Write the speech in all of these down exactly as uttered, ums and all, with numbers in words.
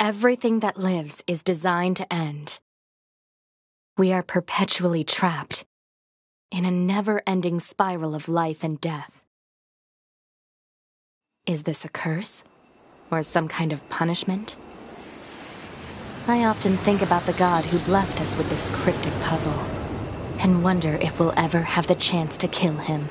Everything that lives is designed to end. We are perpetually trapped in a never-ending spiral of life and death. Is this a curse? Or some kind of punishment? I often think about the God who blessed us with this cryptic puzzle, and wonder if we'll ever have the chance to kill him.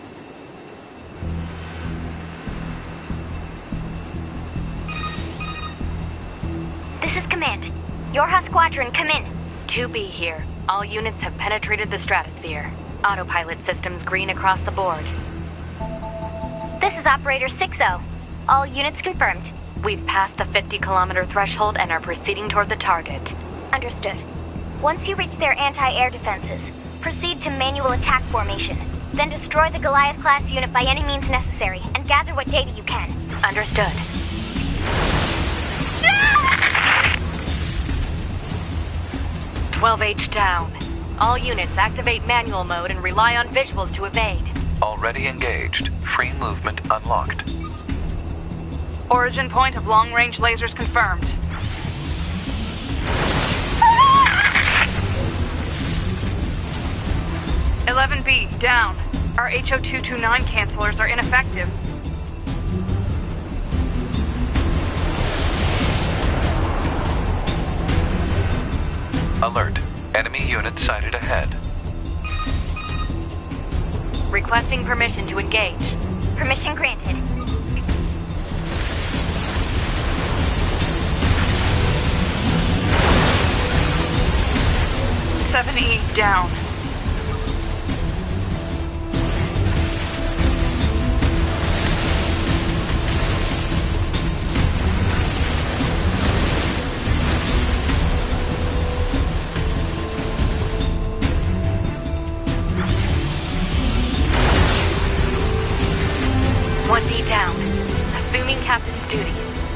This is Command. Yorha Squadron, come in. two B here. All units have penetrated the stratosphere. Autopilot systems green across the board. This is Operator six oh. All units confirmed. We've passed the fifty kilometer threshold and are proceeding toward the target. Understood. Once you reach their anti-air defenses, proceed to manual attack formation. Then destroy the Goliath-class unit by any means necessary, and gather what data you can. Understood. twelve H down. All units activate manual mode and rely on visuals to evade. Already engaged. Free movement unlocked. Origin point of long-range lasers confirmed. eleven B, down. Our H O two twenty-nine cancelers are ineffective. Alert. Enemy unit sighted ahead. Requesting permission to engage. Permission granted. seven E, down. one D down. Assuming captain's duty.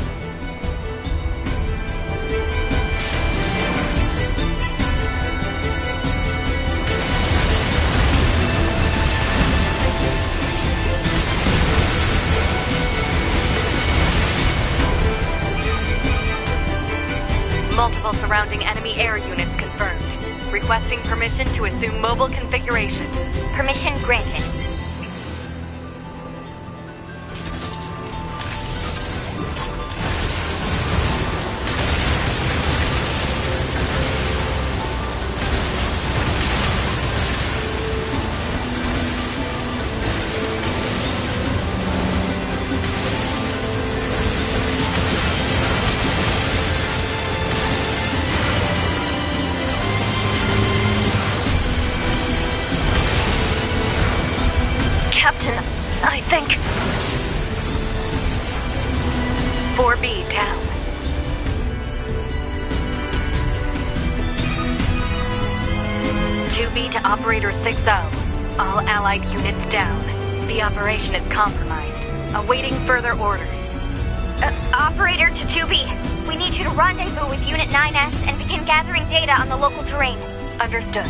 Multiple surrounding enemy air units confirmed. Requesting permission to assume mobile configuration. Permission granted. I think... four B down. two B to Operator six oh. All allied units down. The operation is compromised. Awaiting further orders. Uh, Operator to two B. We need you to rendezvous with Unit nine S and begin gathering data on the local terrain. Understood.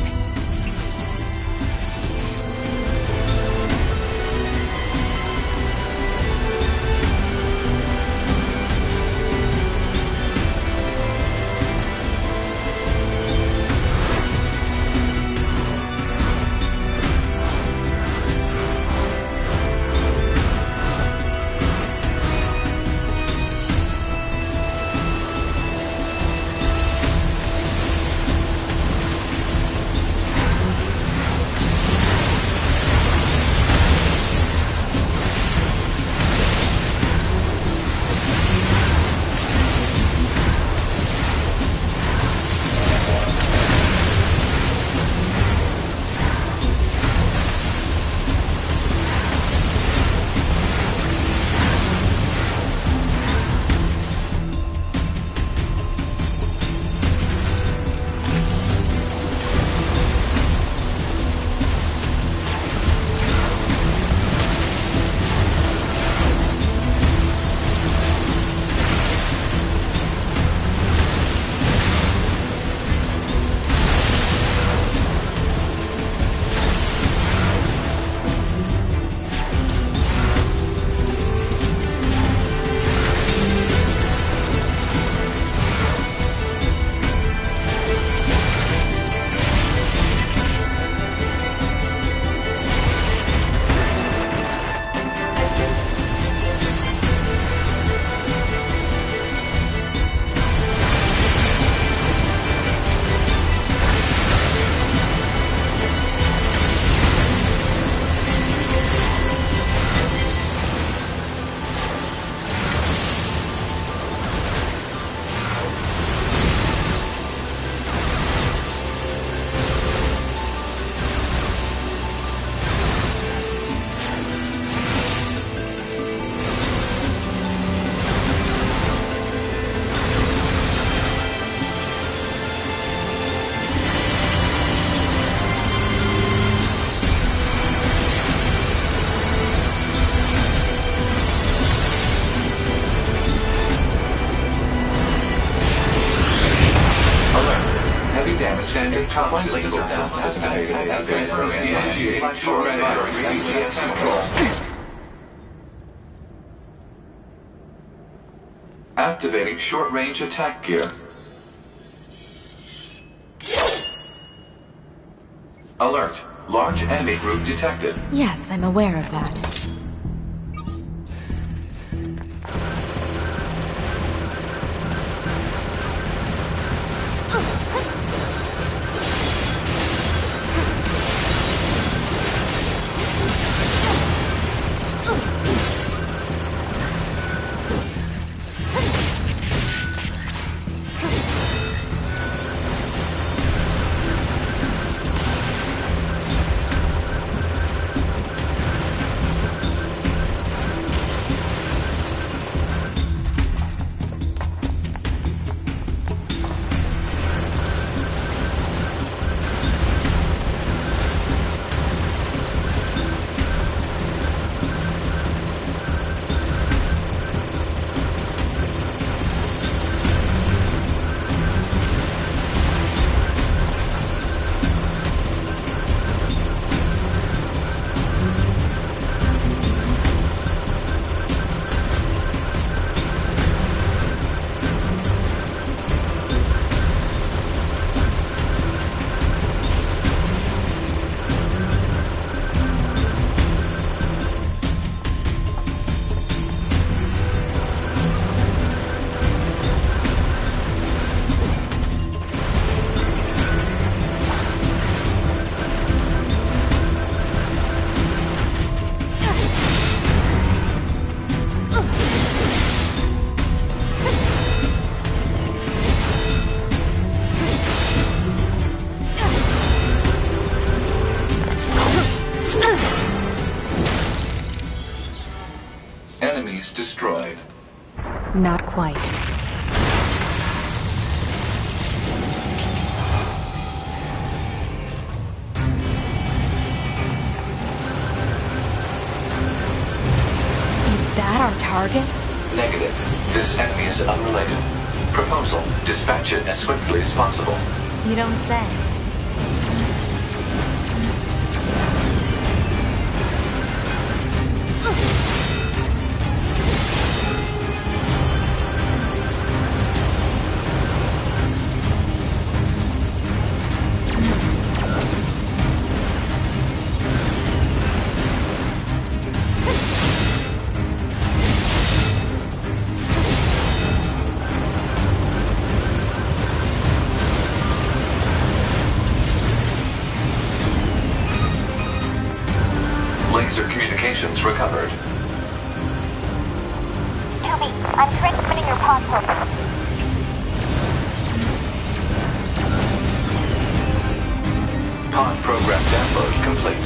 Writing down standard flight label sounds estimated at phase initiate short range G P S control. Activating short-range attack gear. Alert. Large enemy group detected. Yes, I'm aware of that. Enemies destroyed. Not quite. Is that our target? Negative. This enemy is unrelated. Proposal. Dispatch it as swiftly as possible. You don't say. Laser communications recovered. two B, I'm transmitting your pod program. Pod program download complete.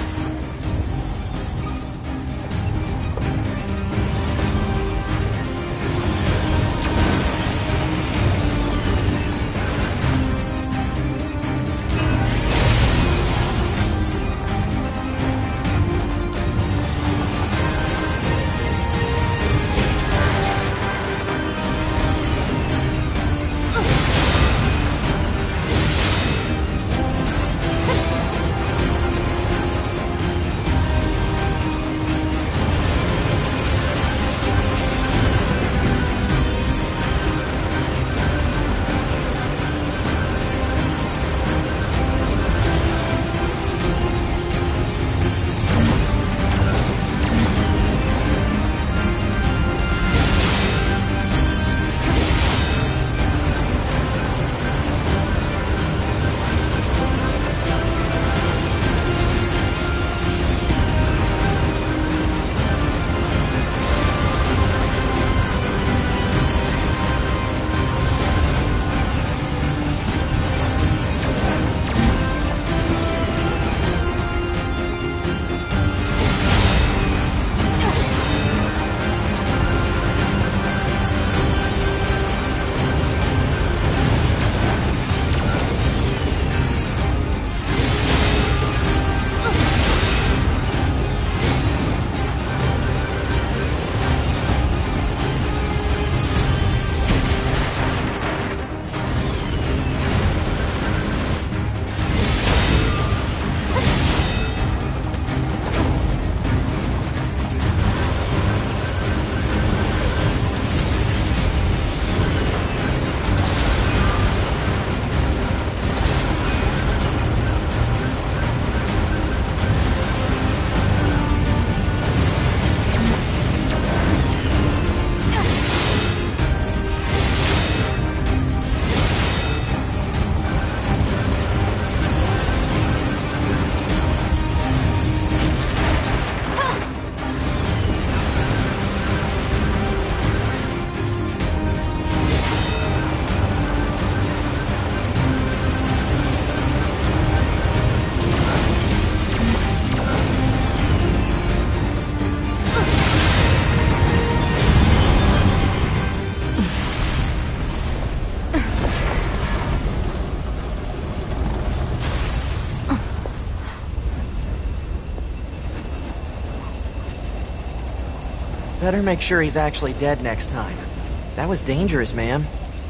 Better make sure he's actually dead next time. That was dangerous, man.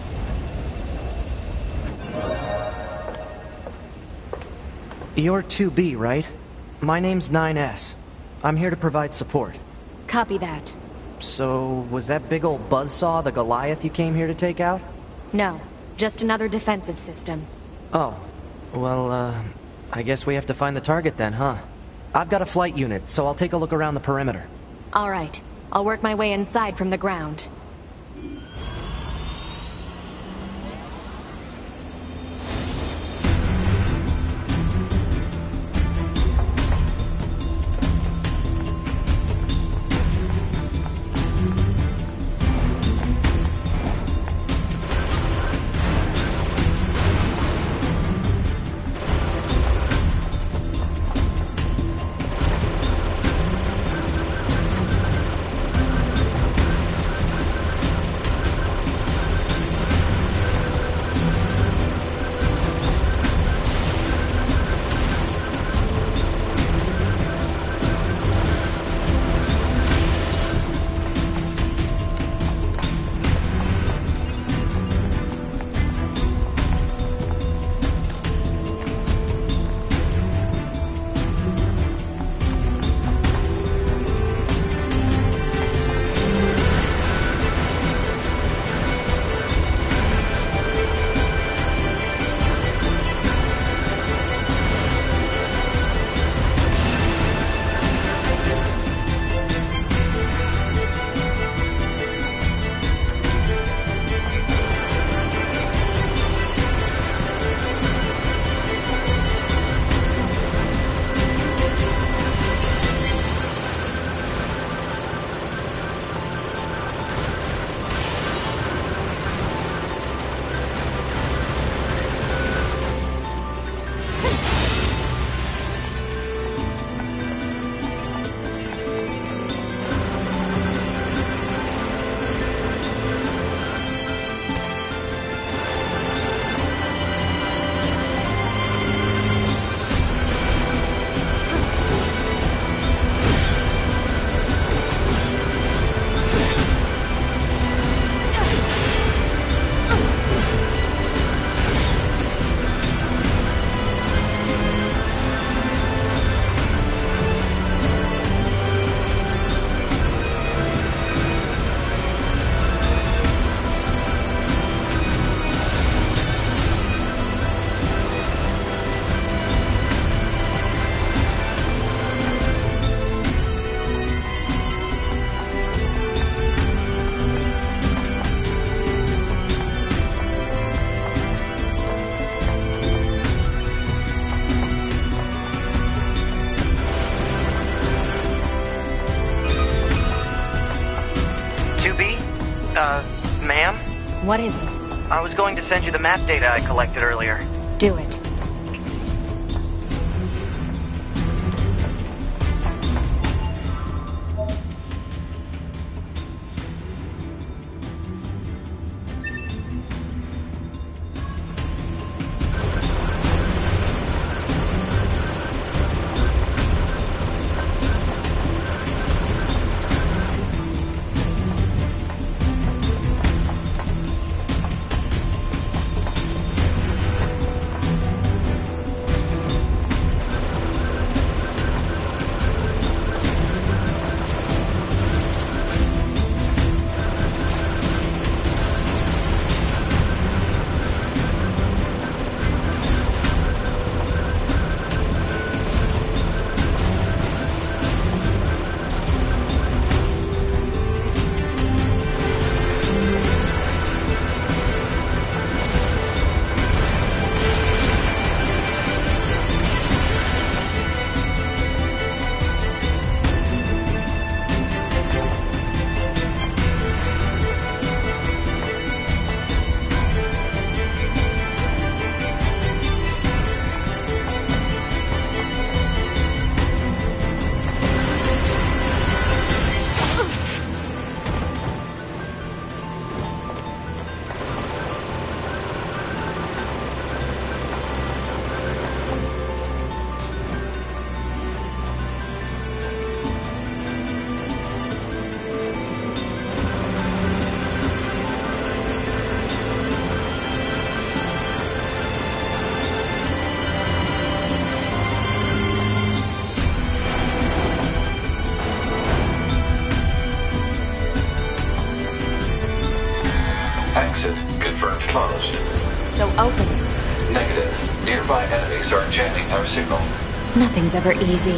You're two B, right? My name's nine S. I'm here to provide support. Copy that. So, was that big old buzzsaw the Goliath you came here to take out? No, just another defensive system. Oh, well, uh, I guess we have to find the target then, huh? I've got a flight unit, so I'll take a look around the perimeter. All right, I'll work my way inside from the ground. What is it? I was going to send you the map data I collected earlier. Do it. closed. So open it. Negative. Nearby enemies are jamming our signal. Nothing's ever easy.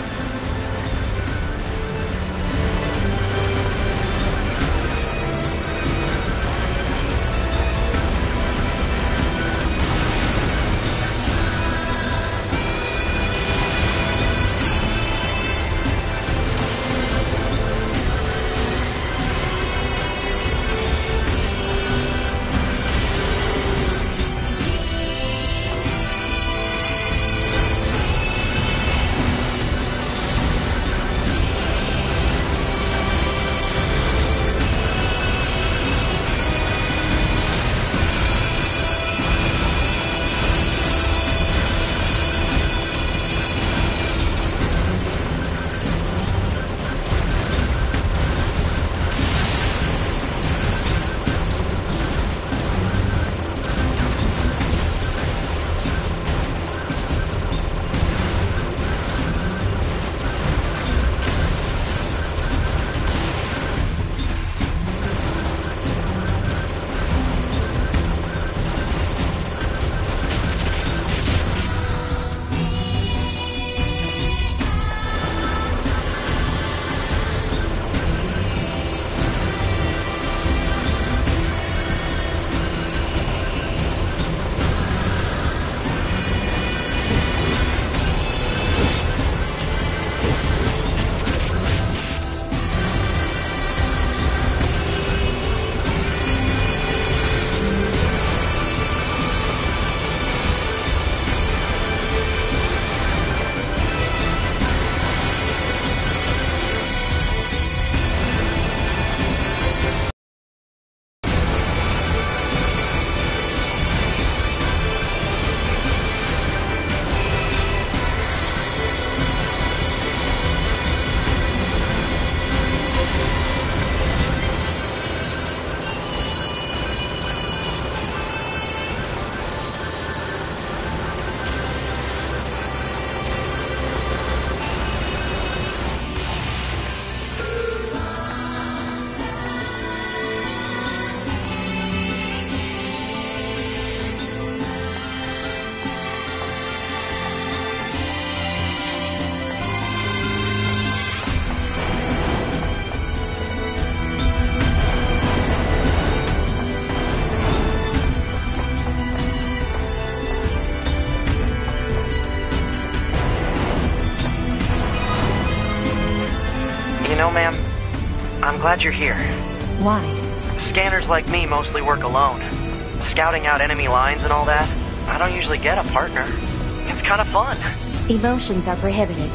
You know, ma'am, I'm glad you're here. Why? Scanners like me mostly work alone. Scouting out enemy lines and all that, I don't usually get a partner. It's kind of fun. Emotions are prohibited.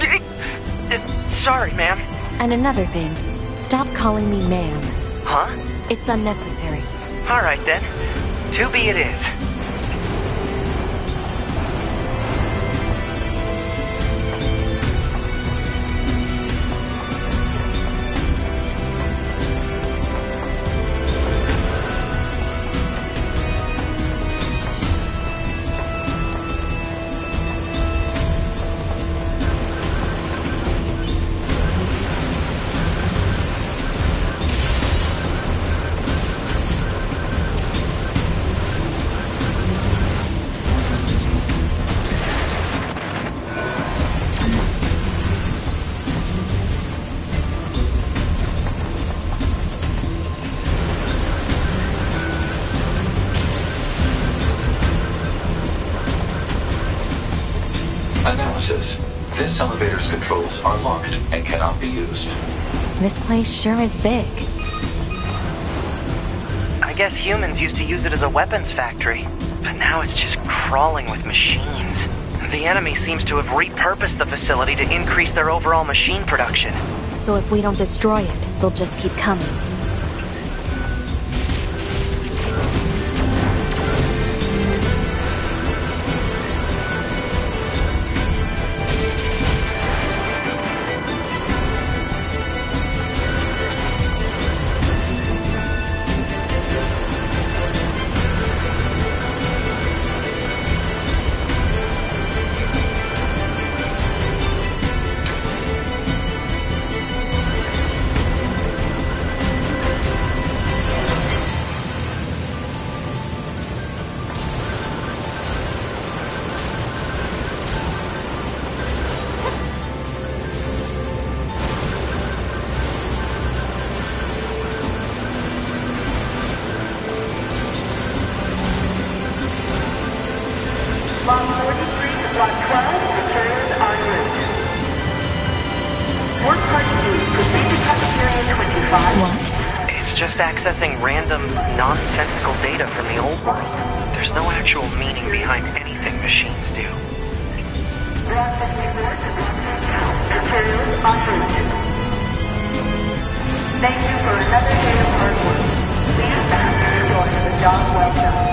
Sorry, ma'am. And another thing, stop calling me ma'am. Huh? It's unnecessary. All right, then. To be it is. Analysis. This elevator's controls are locked and cannot be used. This place sure is big. I guess humans used to use it as a weapons factory, but now it's just crawling with machines. The enemy seems to have repurposed the facility to increase their overall machine production. So if we don't destroy it, they'll just keep coming. Block twelve, materials en route. Work Party B, proceed to cafeteria twenty-five. What? It's just accessing random, nonsensical data from the old world. There's no actual meaning behind anything machines do. Block fifty-four to Block ten. Materials en route. Thank you for another day of hard work. Please bask your joy of a job well done.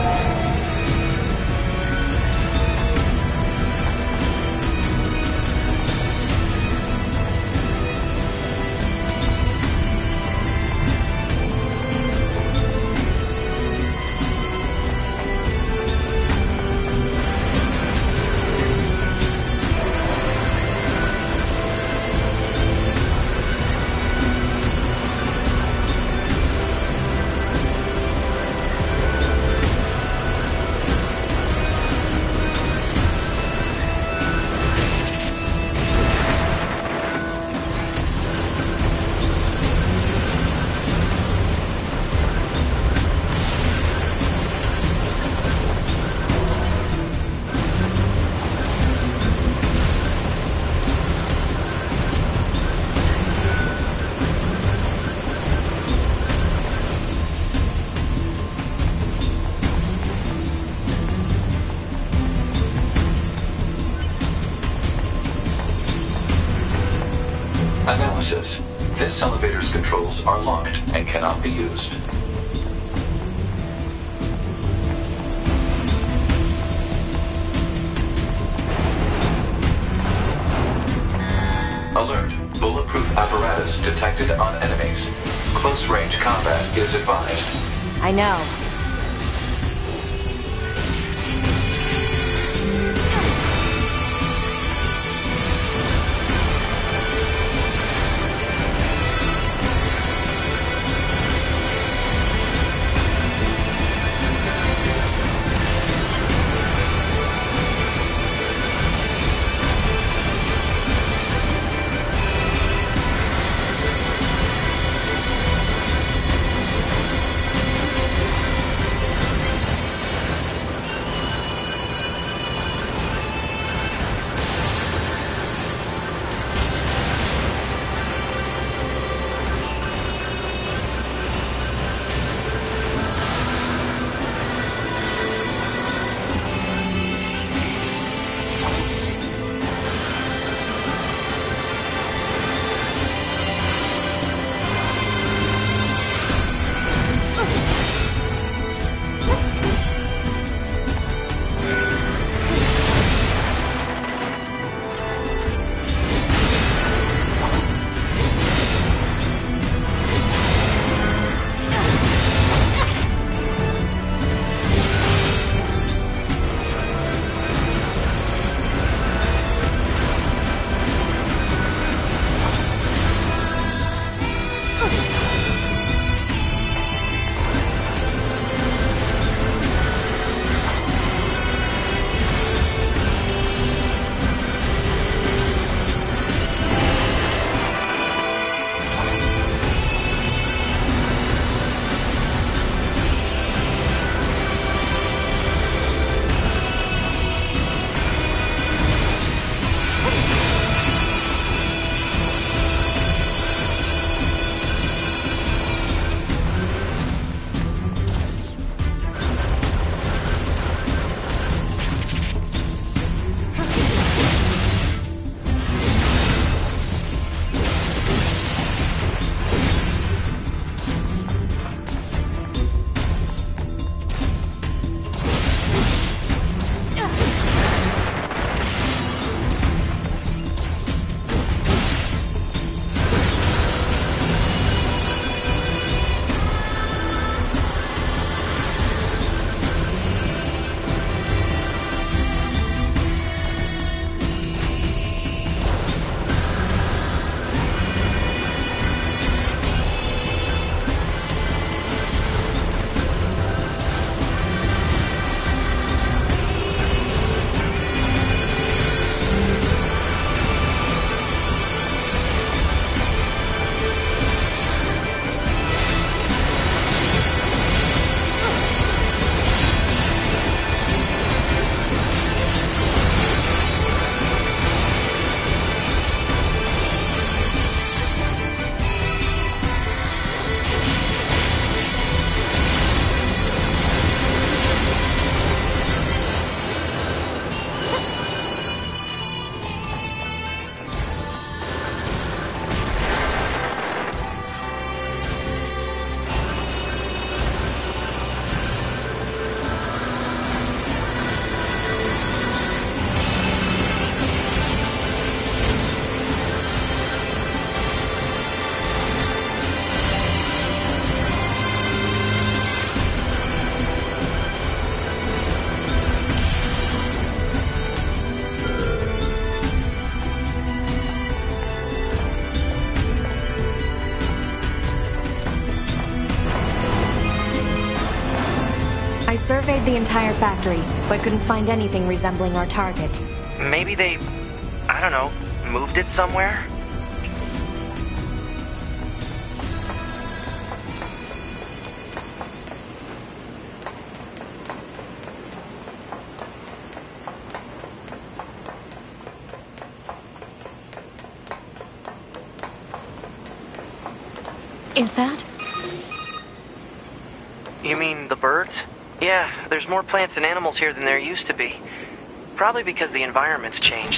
Analysis. This elevator's controls are locked and cannot be used. Alert. Bulletproof apparatus detected on enemies. Close-range combat is advised. I know. surveyed the entire factory, but couldn't find anything resembling our target. Maybe they, I don't know, moved it somewhere? Is that? You mean the birds? Yeah, there's more plants and animals here than there used to be. Probably because the environment's changed.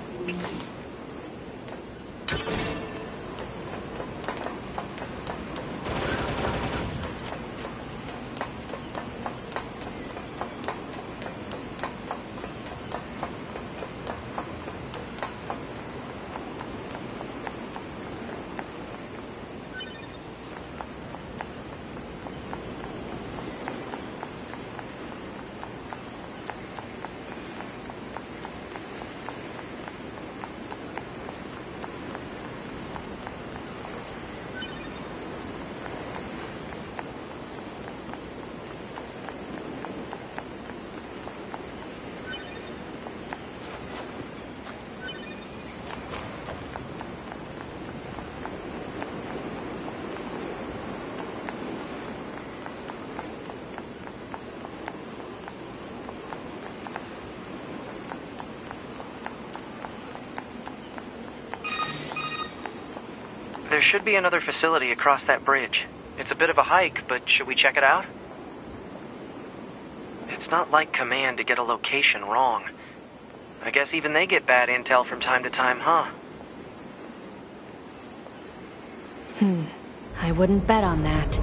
There should be another facility across that bridge. It's a bit of a hike, but should we check it out? It's not like Command to get a location wrong. I guess even they get bad intel from time to time, huh? Hmm. I wouldn't bet on that.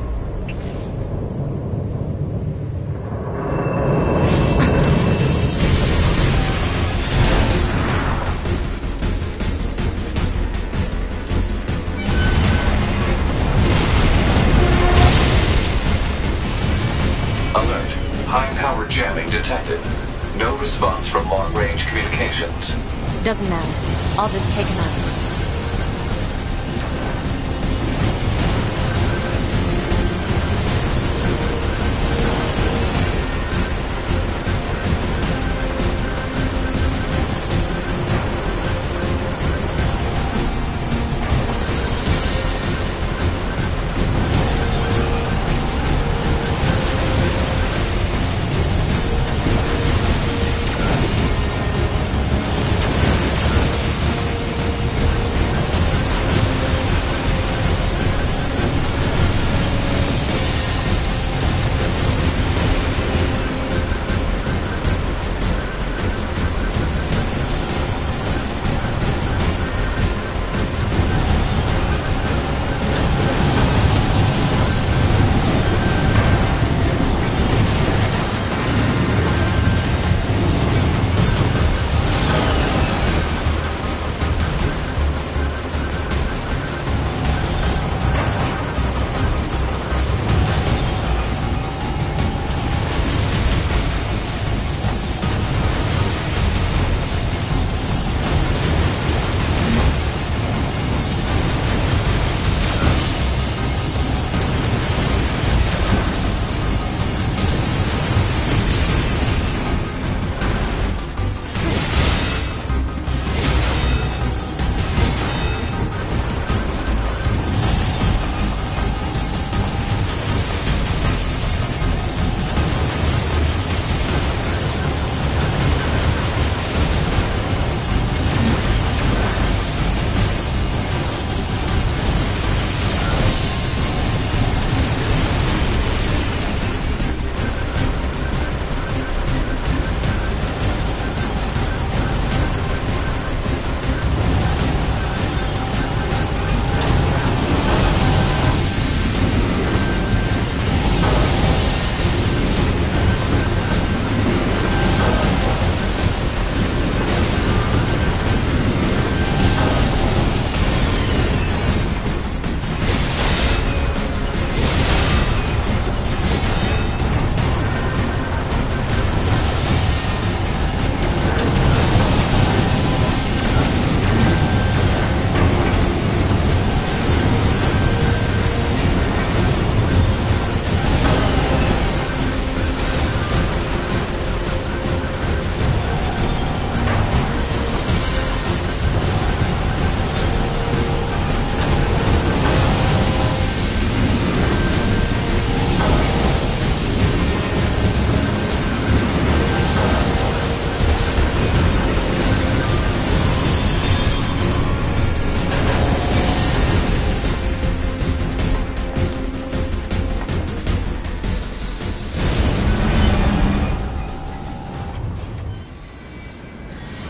Alert. High-power jamming detected. No response from long-range communications. Doesn't matter. I'll just take him out.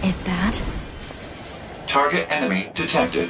is that? Target enemy detected.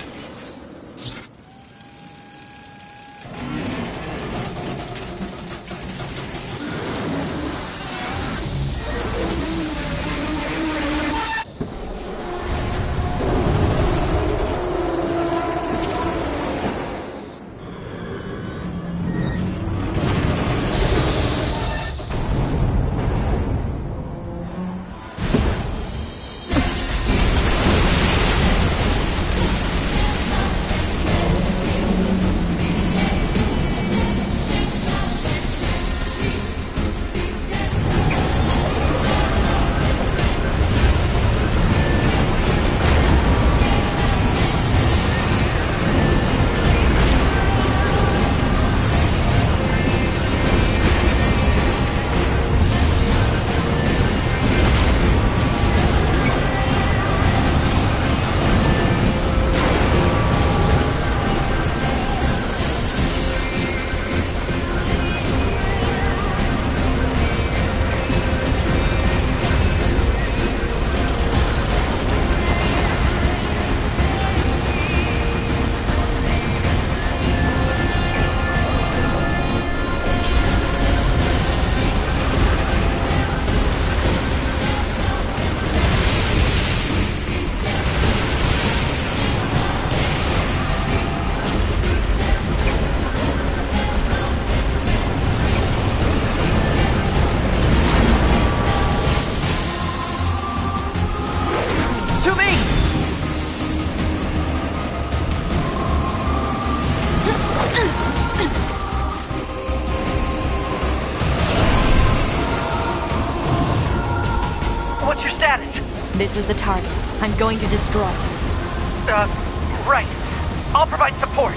This is the target. I'm going to destroy it. Uh, right. I'll provide support.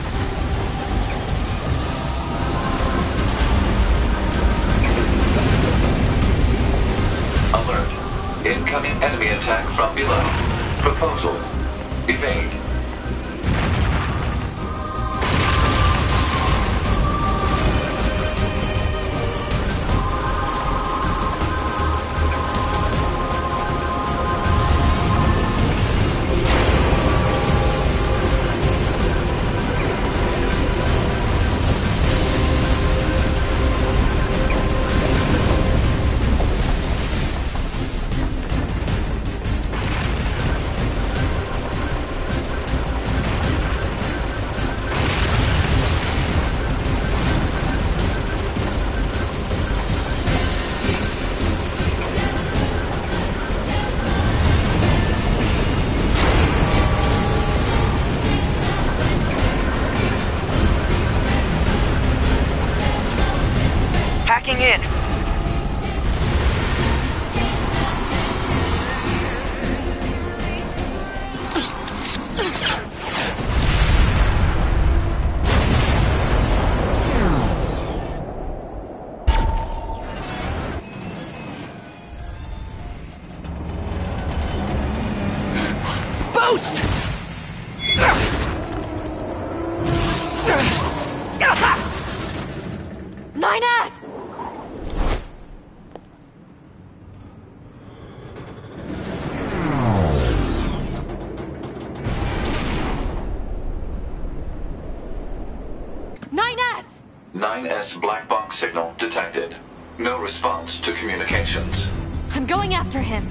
Alert. Incoming enemy attack from below. Proposal. Evade. Hacking in. Boost! nine S! nine S! nine S black box signal detected. No response to communications. I'm going after him.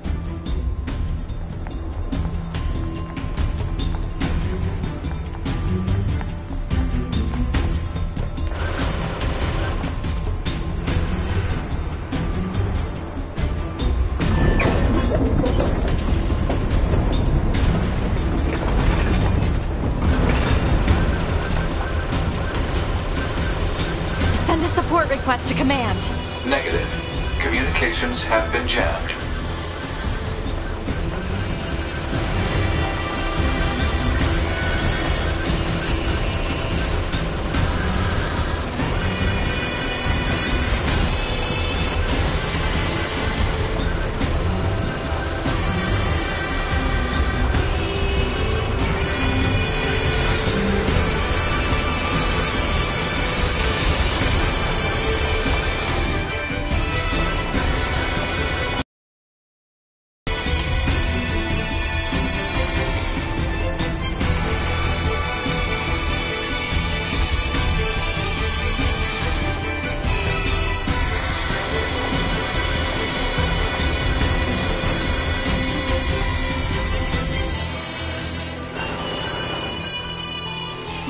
Send a support request to command. Negative. Communications have been jammed.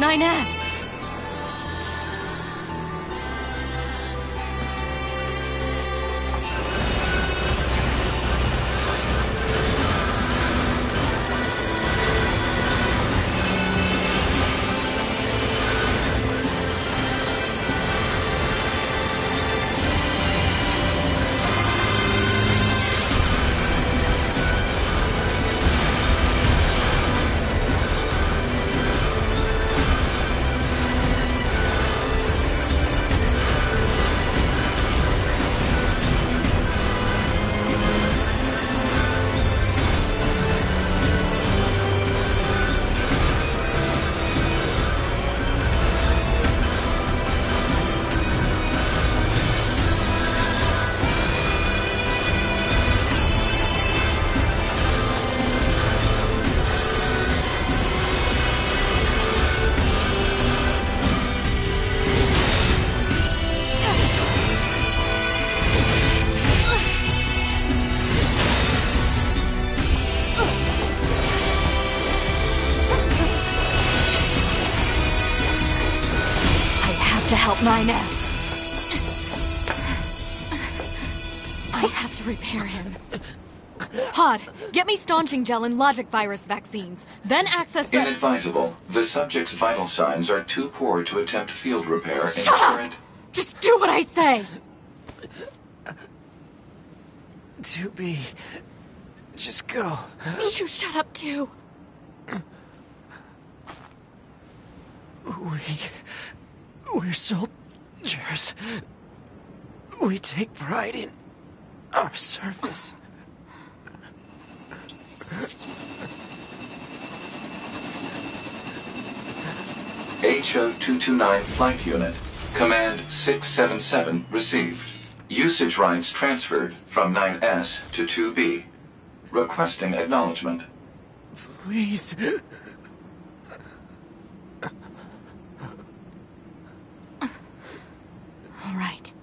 nine S. To help nine S. I have to repair him. Pod, get me staunching gel and logic virus vaccines. Then access the... Inadvisable. The subject's vital signs are too poor to attempt field repair in Shut up! current... Just do what I say! two B. Just go. You shut up too. We... We're soldiers. We take pride in our service. H O two two nine Flight Unit. Command six seven seven received. Usage rights transferred from nine S to two B. Requesting acknowledgement. Please. All right.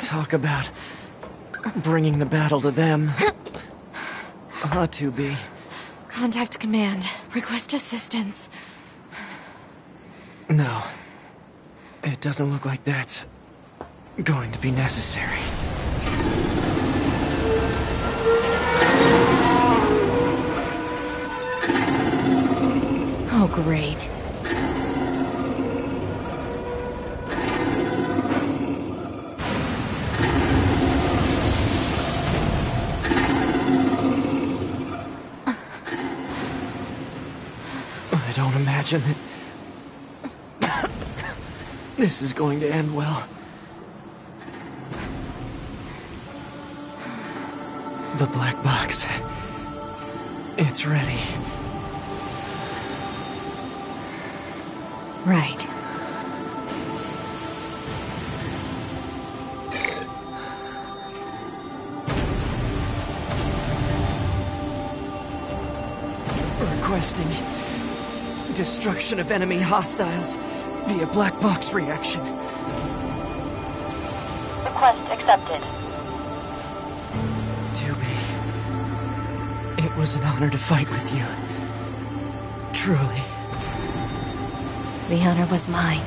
Talk about bringing the battle to them. Ought to be. Contact command. Request assistance. No. It doesn't look like that's going to be necessary. Oh, great. I don't imagine that this is going to end well. The black box. It's ready. Right. Requesting destruction of enemy hostiles via black box reaction. Request accepted. Tubi, it was an honor to fight with you. Truly. The honor was mine.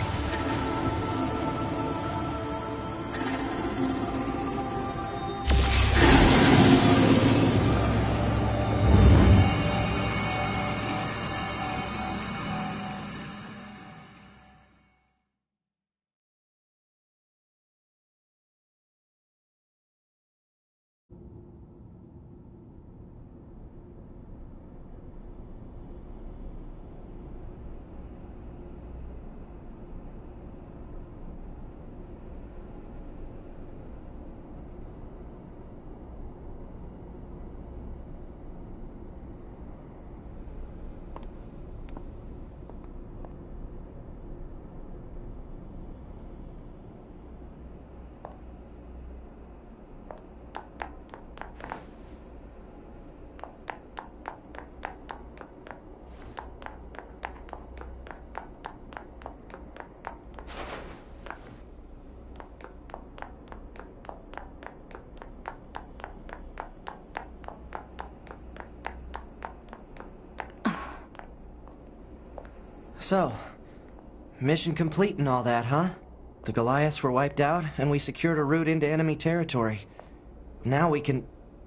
So, mission complete and all that, huh? The Goliaths were wiped out, and we secured a route into enemy territory. Now we can...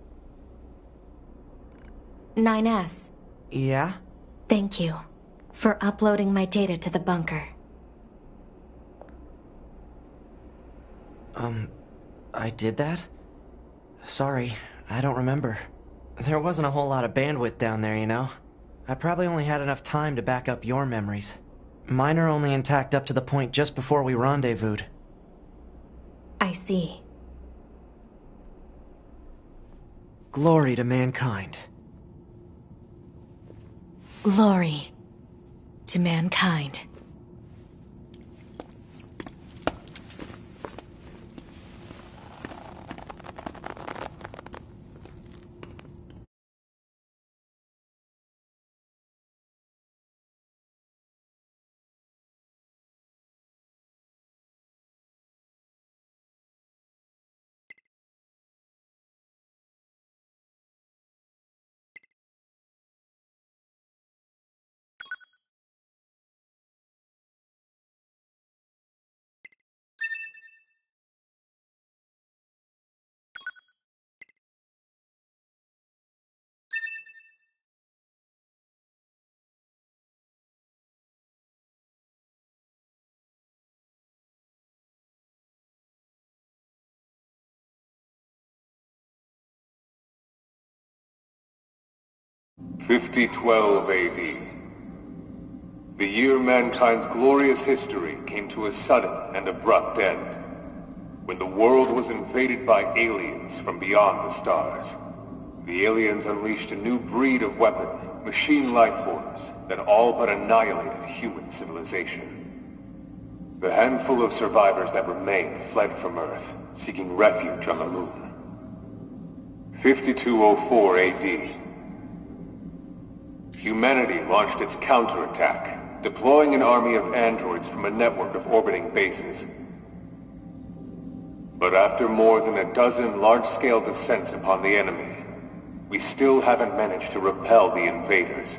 nine S. Yeah? Thank you for uploading my data to the bunker. Um, I did that? Sorry, I don't remember. There wasn't a whole lot of bandwidth down there, you know? I probably only had enough time to back up your memories. Mine are only intact up to the point just before we rendezvoused. I see. Glory to mankind. Glory to mankind. fifty twelve A D. The year mankind's glorious history came to a sudden and abrupt end, when the world was invaded by aliens from beyond the stars. The aliens unleashed a new breed of weapon, machine life forms, that all but annihilated human civilization. The handful of survivors that remained fled from Earth, seeking refuge on the moon. fifty-two oh four A D. Humanity launched its counterattack, deploying an army of androids from a network of orbiting bases. But after more than a dozen large-scale descents upon the enemy, we still haven't managed to repel the invaders.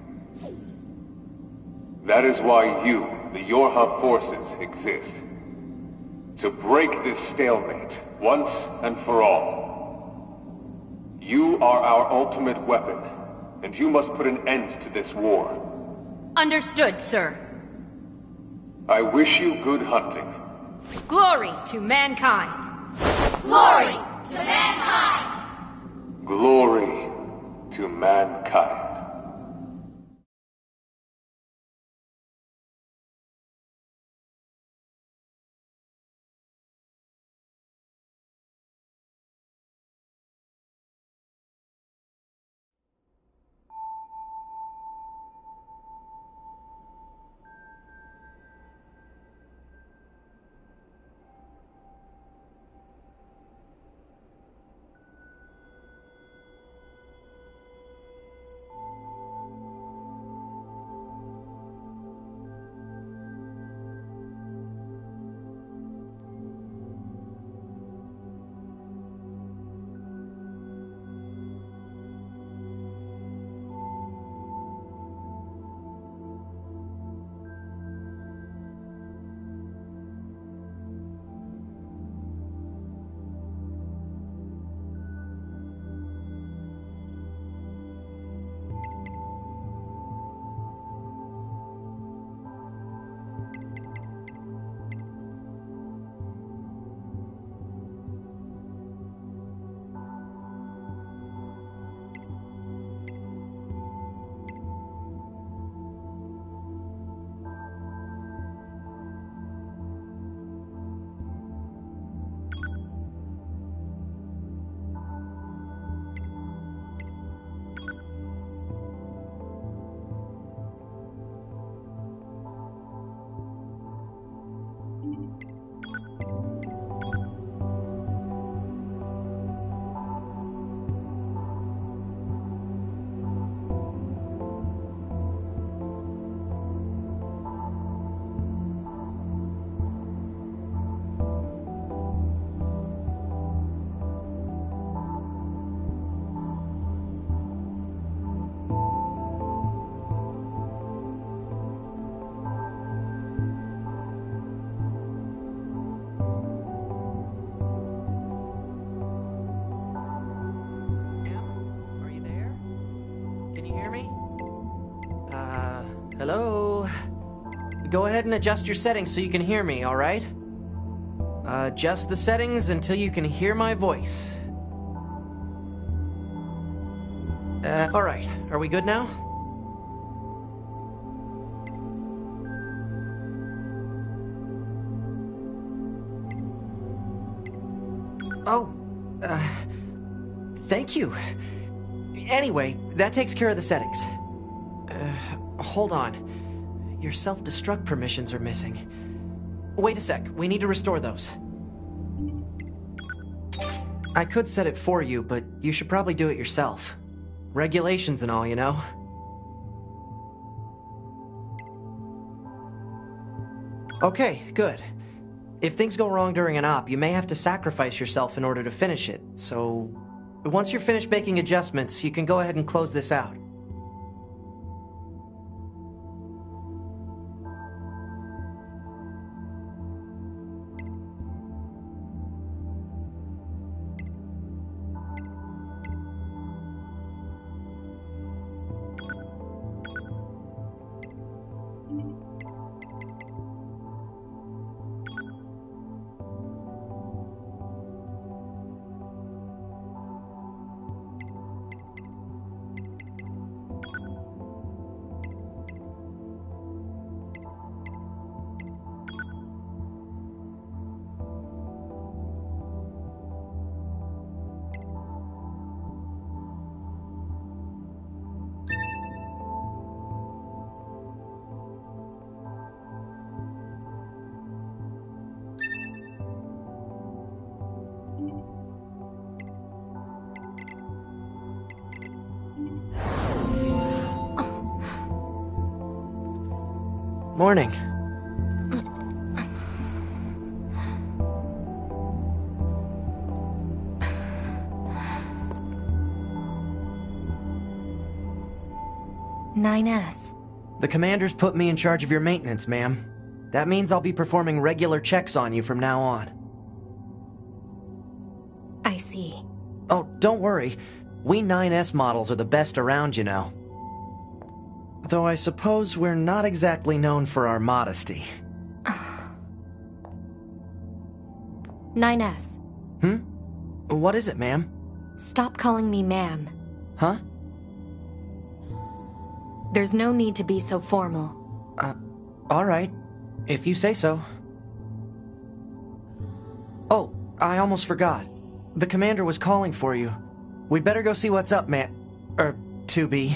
That is why you, the Yorha forces, exist. To break this stalemate, once and for all. You are our ultimate weapon, and you must put an end to this war. Understood, sir. I wish you good hunting. Glory to mankind! Glory to mankind! Glory to mankind. Hello? Go ahead and adjust your settings so you can hear me, alright? Uh, adjust the settings until you can hear my voice. Uh, alright. Are we good now? Oh, uh, thank you. Anyway, that takes care of the settings. Uh, hold on. Your self-destruct permissions are missing. Wait a sec, we need to restore those. I could set it for you, but you should probably do it yourself. Regulations and all, you know? Okay, good. If things go wrong during an op, you may have to sacrifice yourself in order to finish it, so... Once you're finished making adjustments, you can go ahead and close this out. Morning. nine S. The commander's put me in charge of your maintenance, ma'am. That means I'll be performing regular checks on you from now on. I see. Oh, don't worry. We nine S models are the best around, you know. Though I suppose we're not exactly known for our modesty. nine S. Hmm? What is it, ma'am? Stop calling me ma'am. Huh? There's no need to be so formal. Uh, alright. If you say so. Oh, I almost forgot. The commander was calling for you. We'd better go see what's up, man. Er, two B.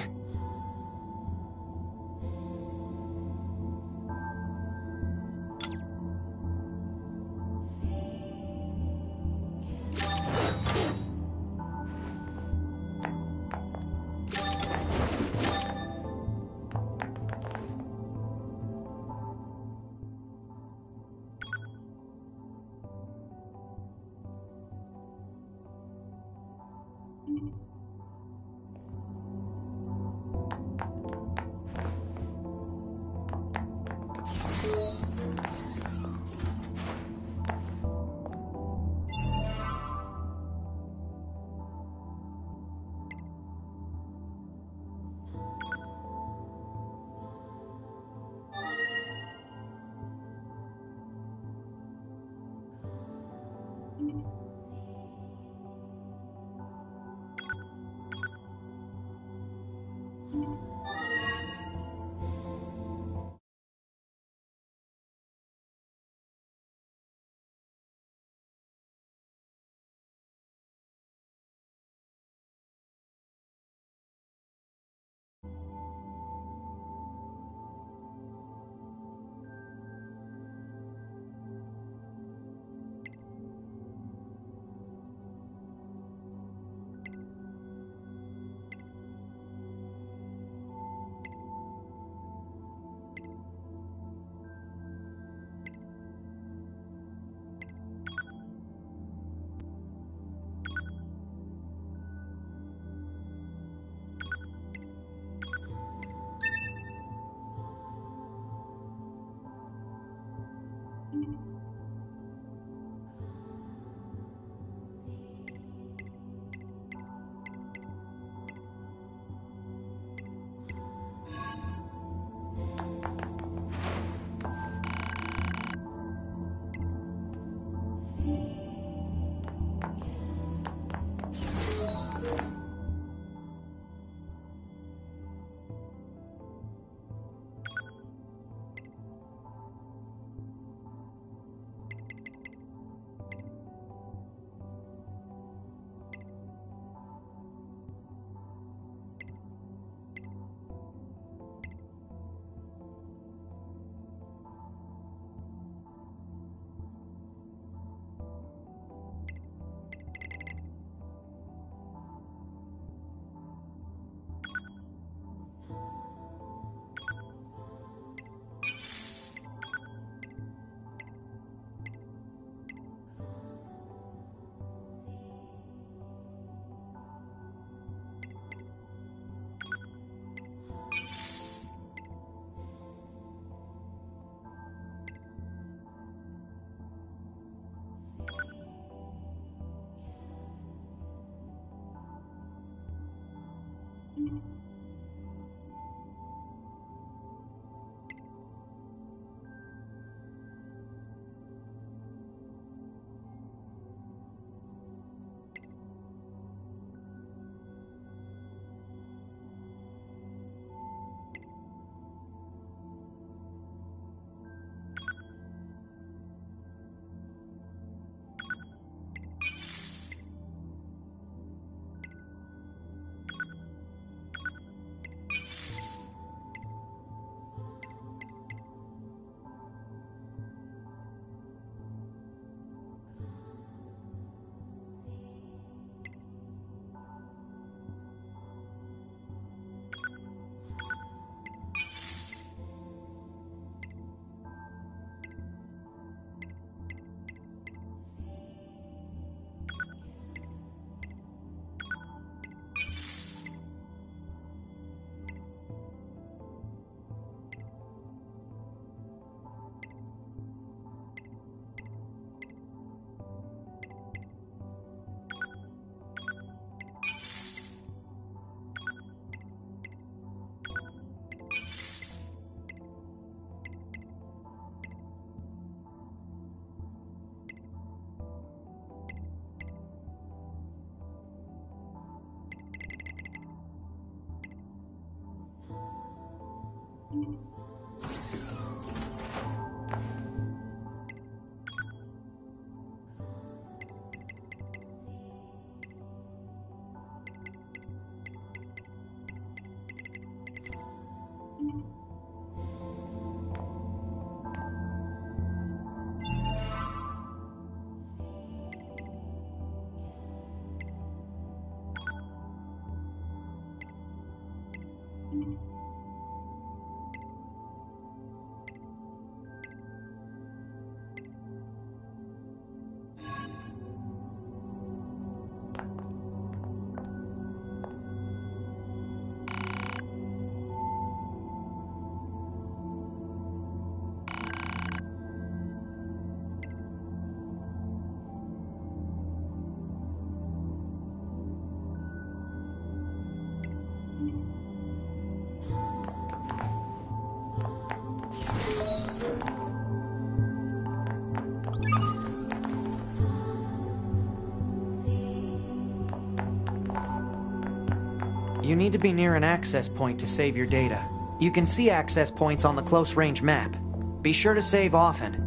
You need to be near an access point to save your data. You can see access points on the close-range map. Be sure to save often.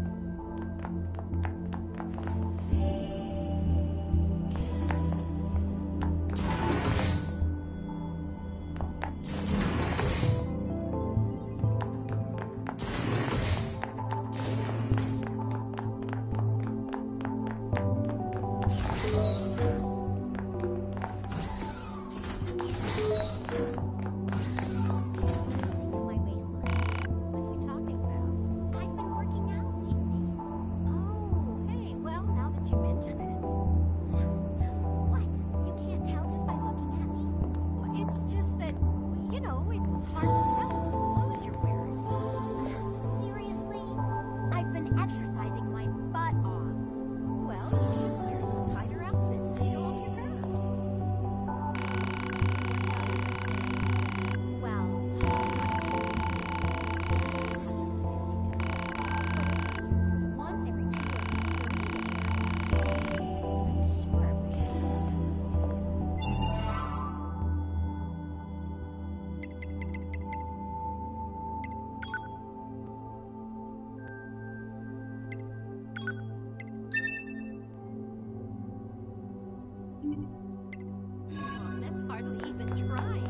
That's hardly even trying.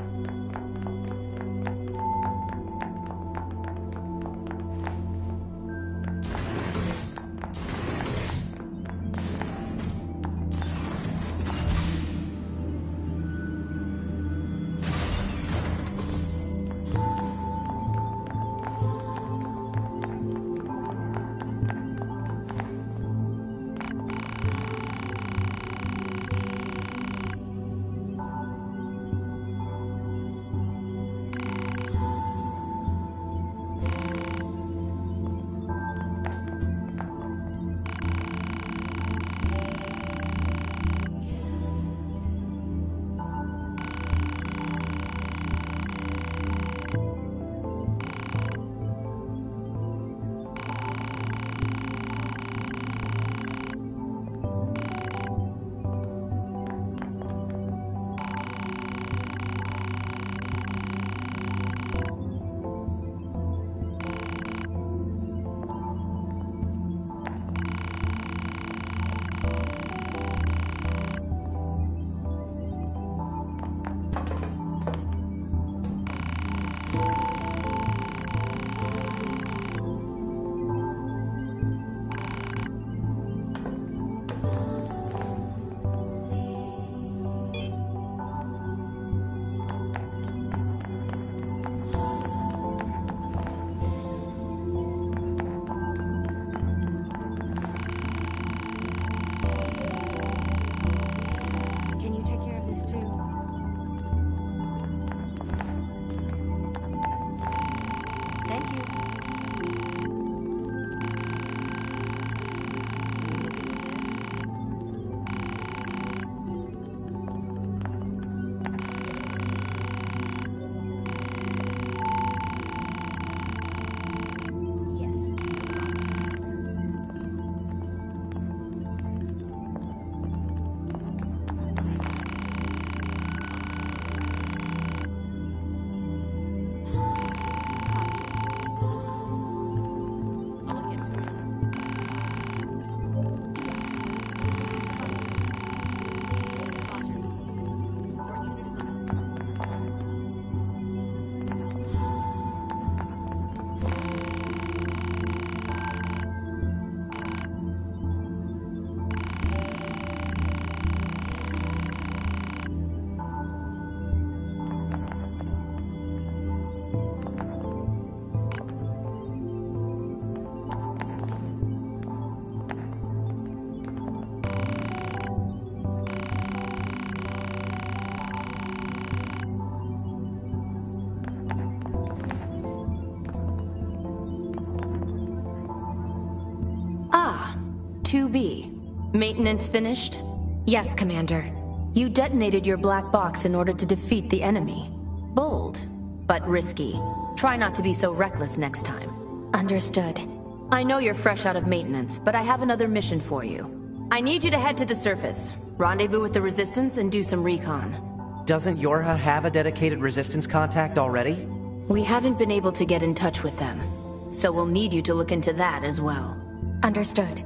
two B. Maintenance finished? Yes, Commander. You detonated your black box in order to defeat the enemy. Bold, but risky. Try not to be so reckless next time. Understood. I know you're fresh out of maintenance, but I have another mission for you. I need you to head to the surface, rendezvous with the Resistance, and do some recon. Doesn't Yorha have a dedicated Resistance contact already? We haven't been able to get in touch with them, so we'll need you to look into that as well. Understood.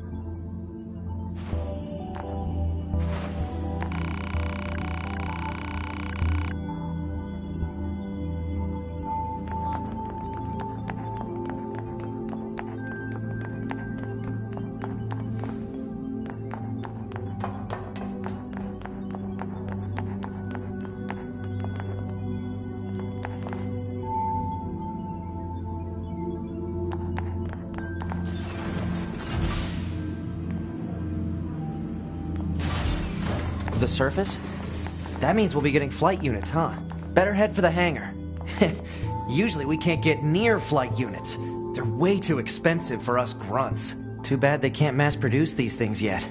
The surface? That means we'll be getting flight units, huh? Better head for the hangar. Usually we can't get near flight units. They're way too expensive for us grunts. Too bad they can't mass produce these things yet.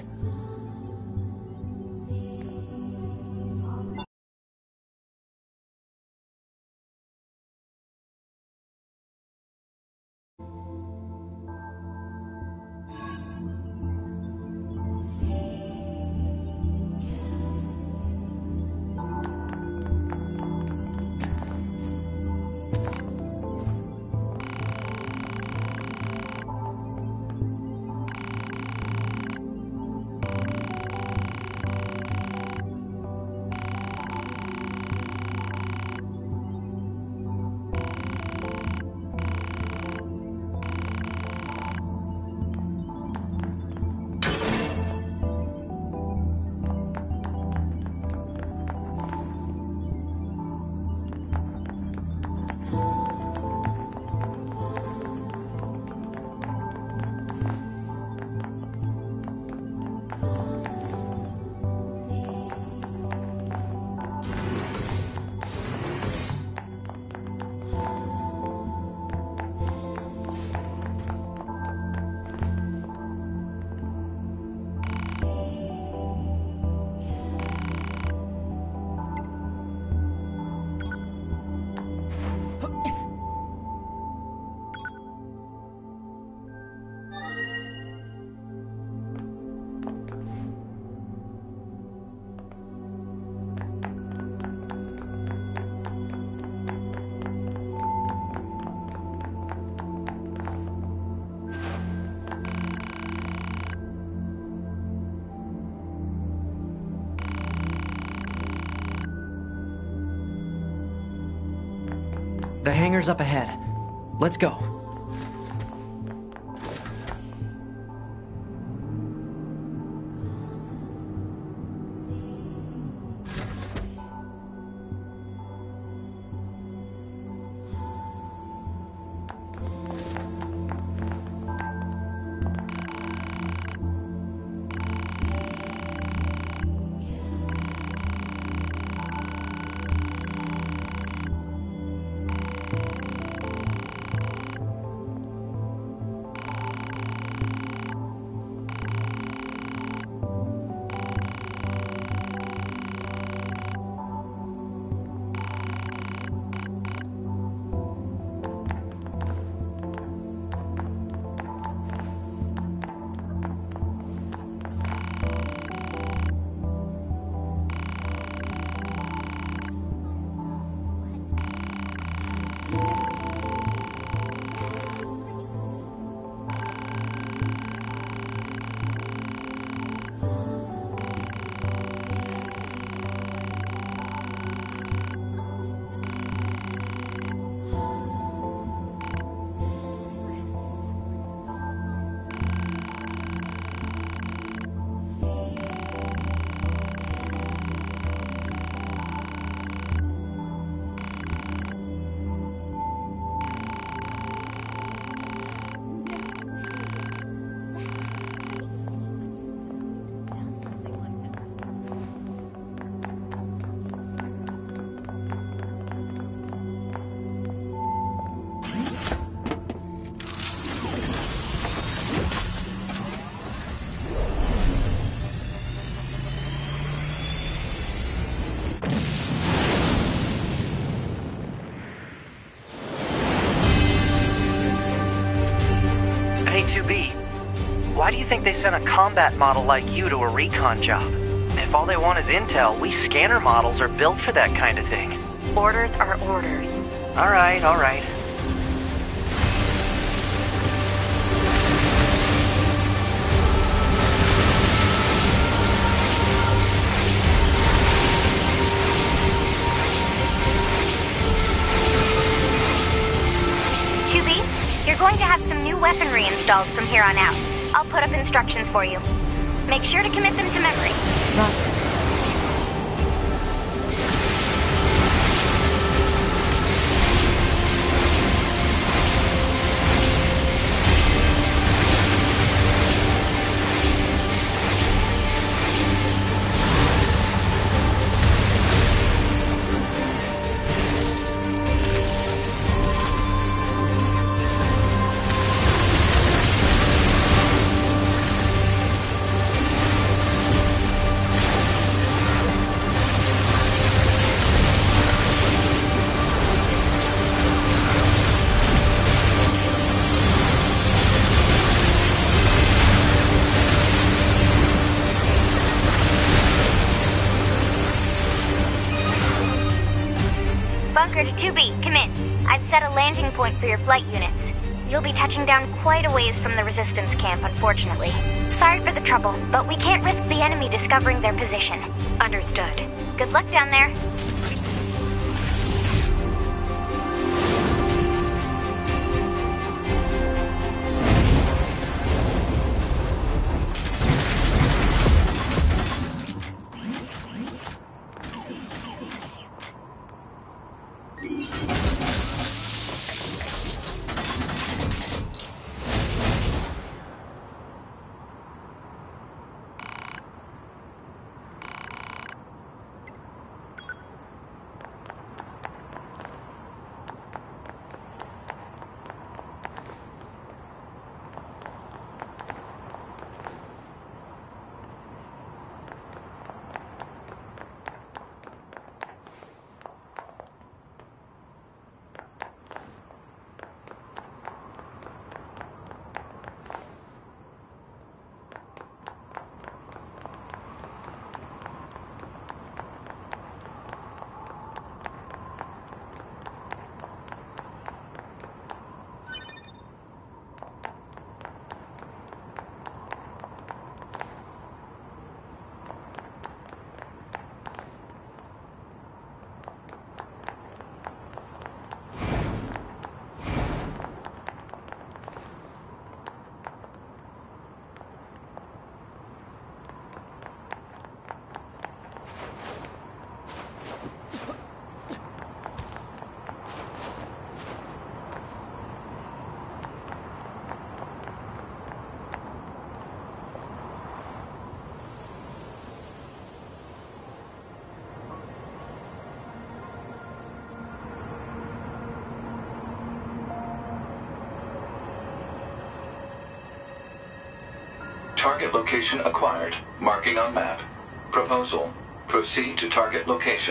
The hangar's up ahead. Let's go. Why do you think they sent a combat model like you to a recon job? If all they want is intel, we scanner models are built for that kind of thing. Orders are orders. Alright, alright. two B, you're going to have some new weaponry installed from here on out. I'll put up instructions for you. Make sure to commit them to memory. Roger. Bunker to two B, come in. I've set a landing point for your flight units. You'll be touching down quite a ways from the resistance camp, unfortunately. Sorry for the trouble, but we can't risk the enemy discovering their position. Understood. Good luck down there. Target location acquired. Marking on map. Proposal. Proceed to target location.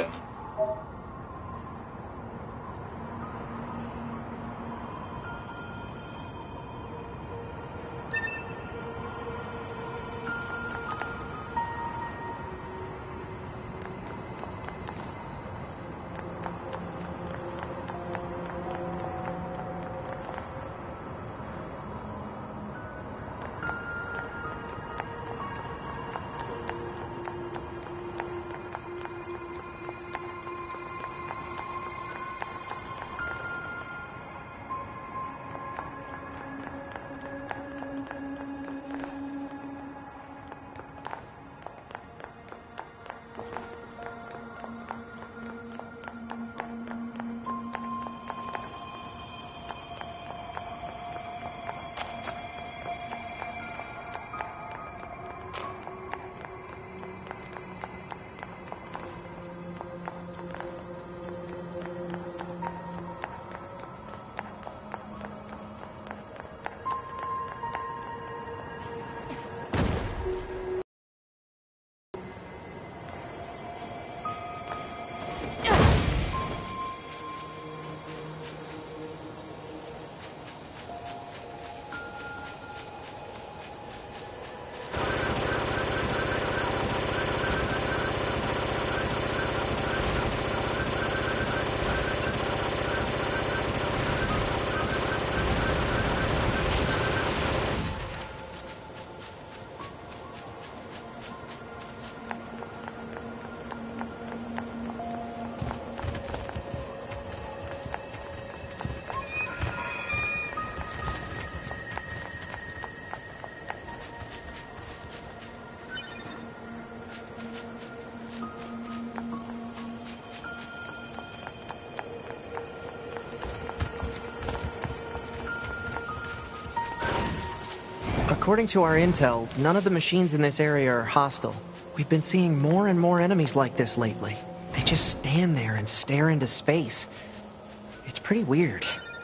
According to our intel, none of the machines in this area are hostile. We've been seeing more and more enemies like this lately. They just stand there and stare into space. It's pretty weird.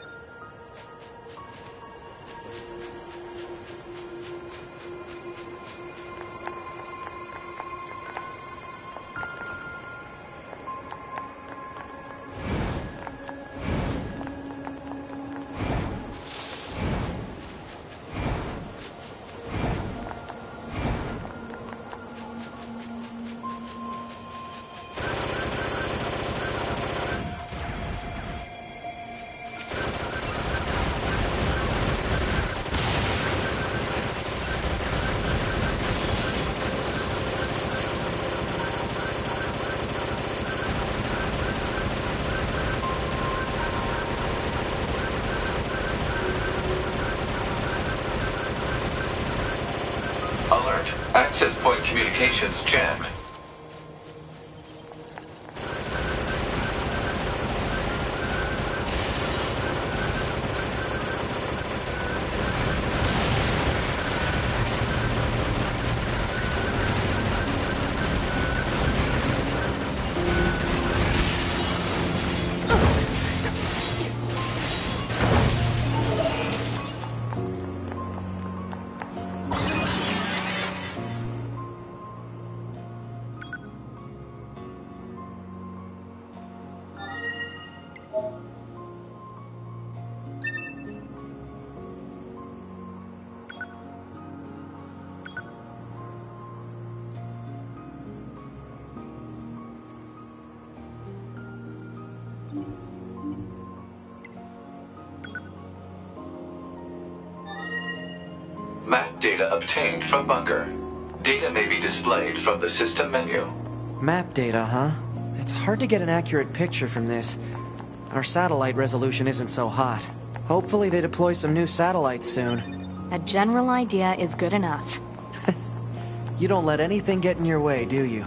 Alert. Access point communications jammed. Map data obtained from bunker. Data may be displayed from the system menu. Map data, huh? It's hard to get an accurate picture from this. Our satellite resolution isn't so hot. Hopefully they deploy some new satellites soon. A general idea is good enough. You don't let anything get in your way, do you?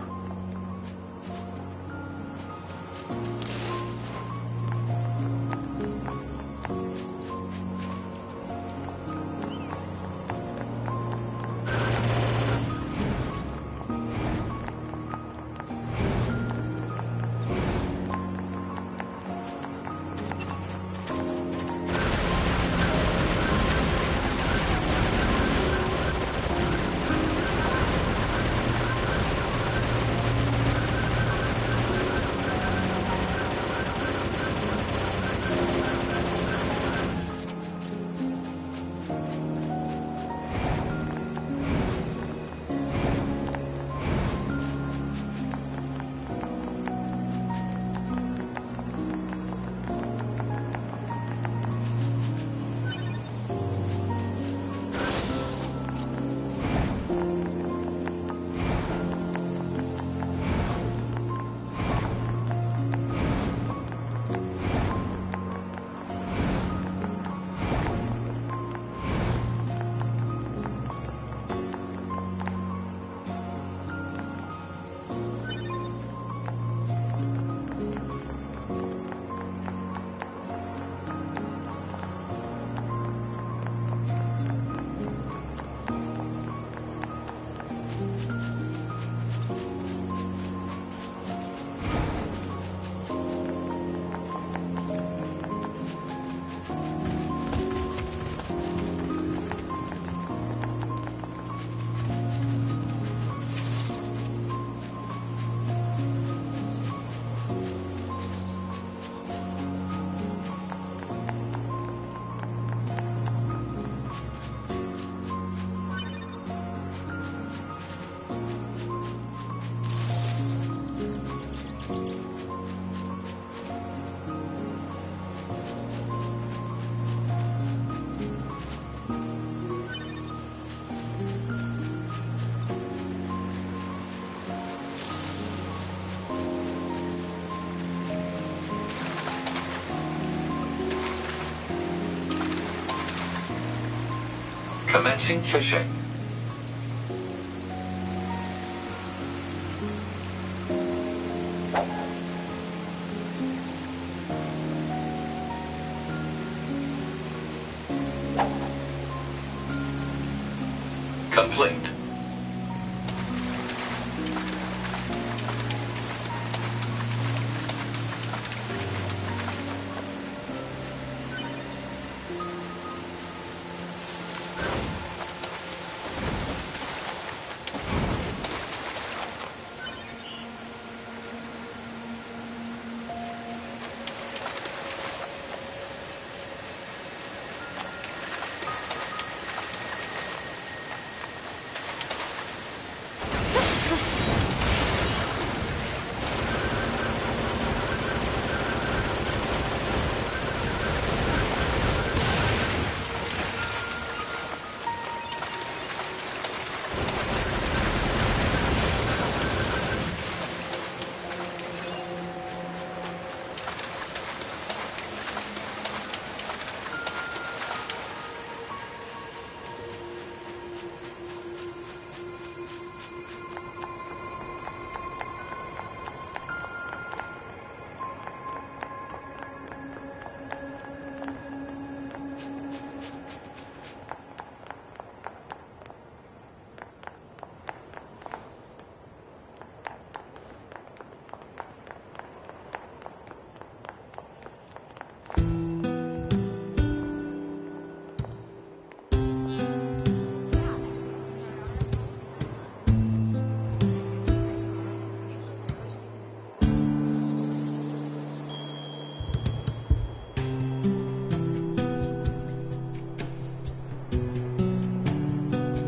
Commencing fishing.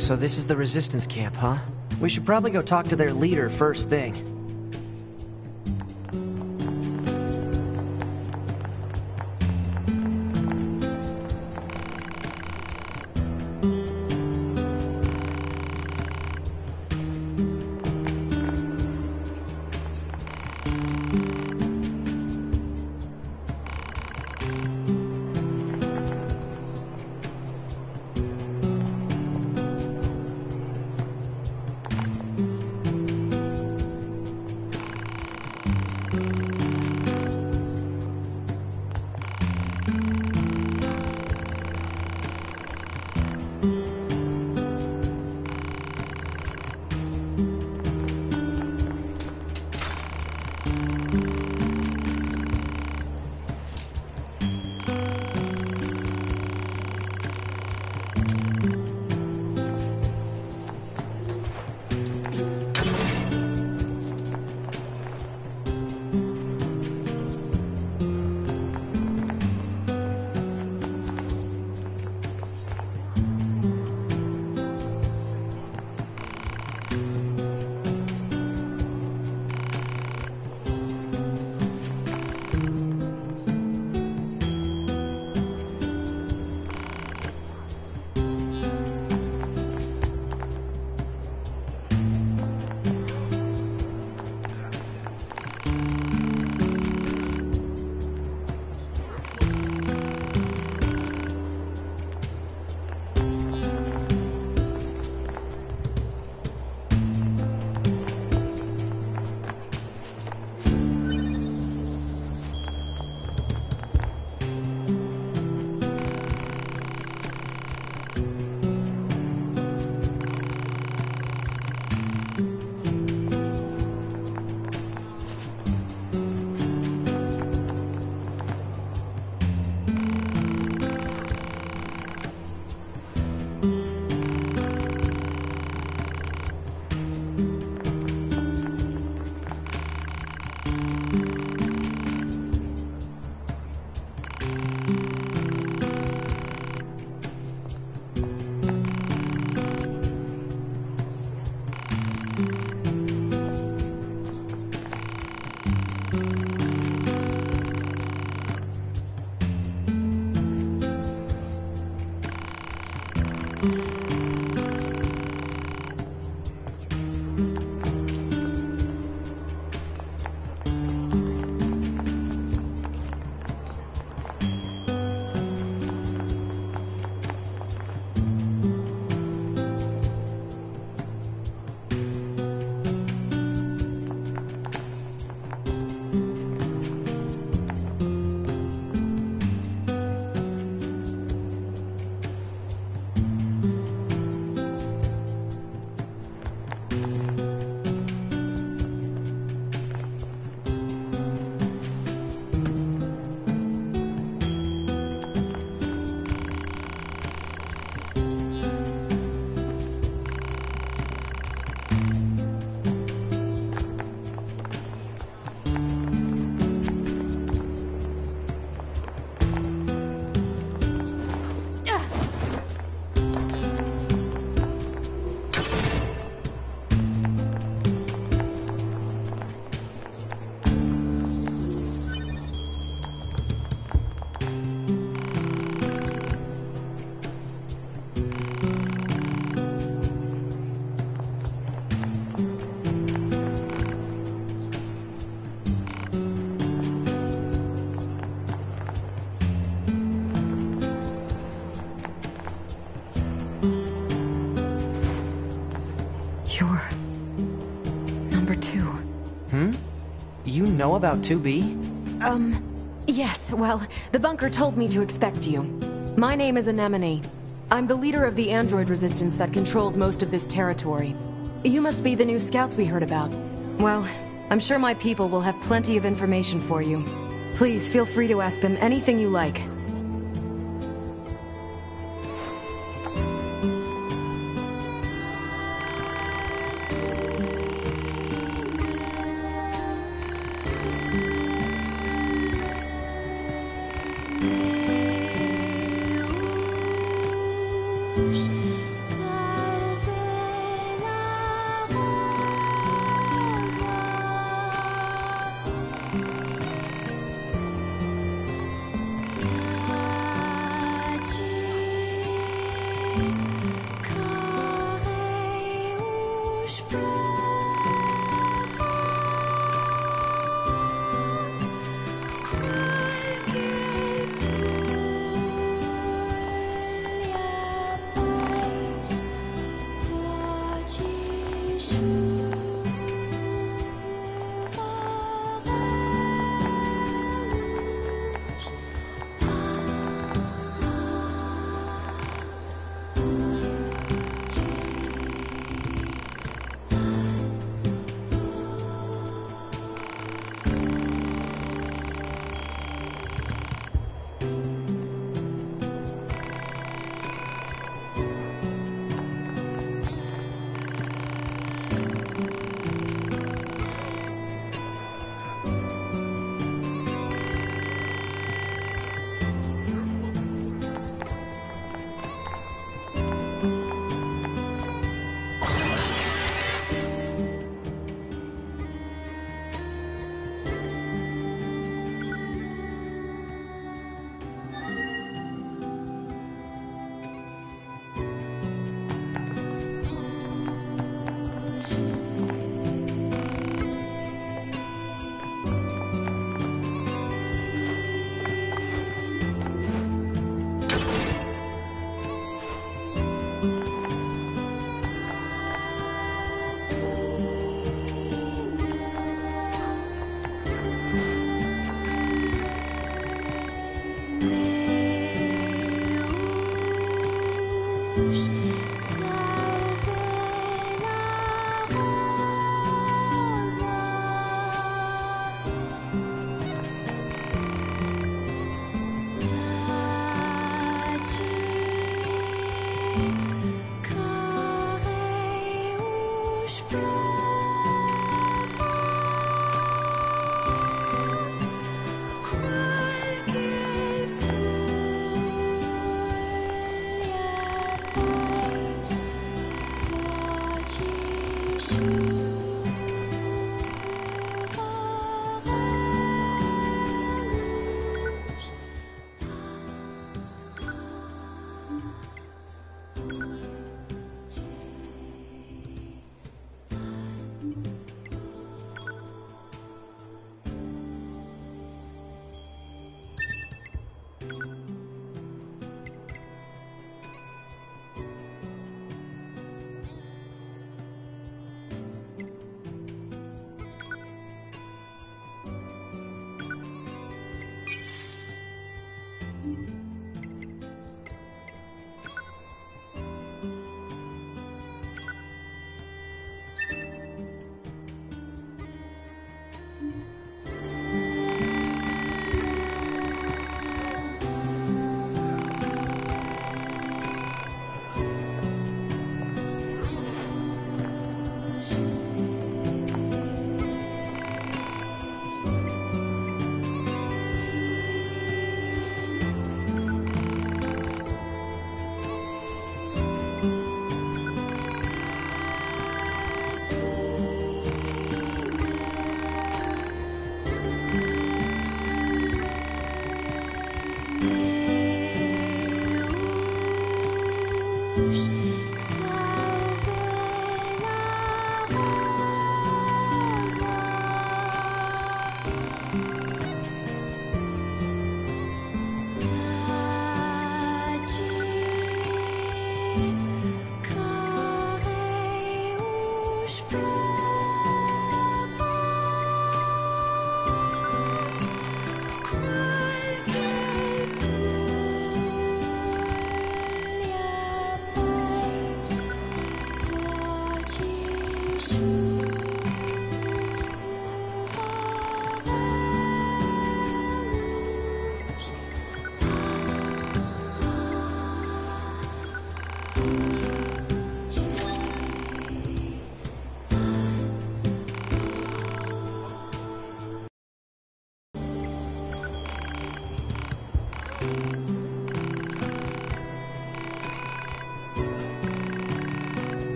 So this is the resistance camp, huh? We should probably go talk to their leader first thing. You know about two B? Um, yes, well, the bunker told me to expect you. My name is Anemone. I'm the leader of the android resistance that controls most of this territory. You must be the new scouts we heard about. Well, I'm sure my people will have plenty of information for you. Please feel free to ask them anything you like.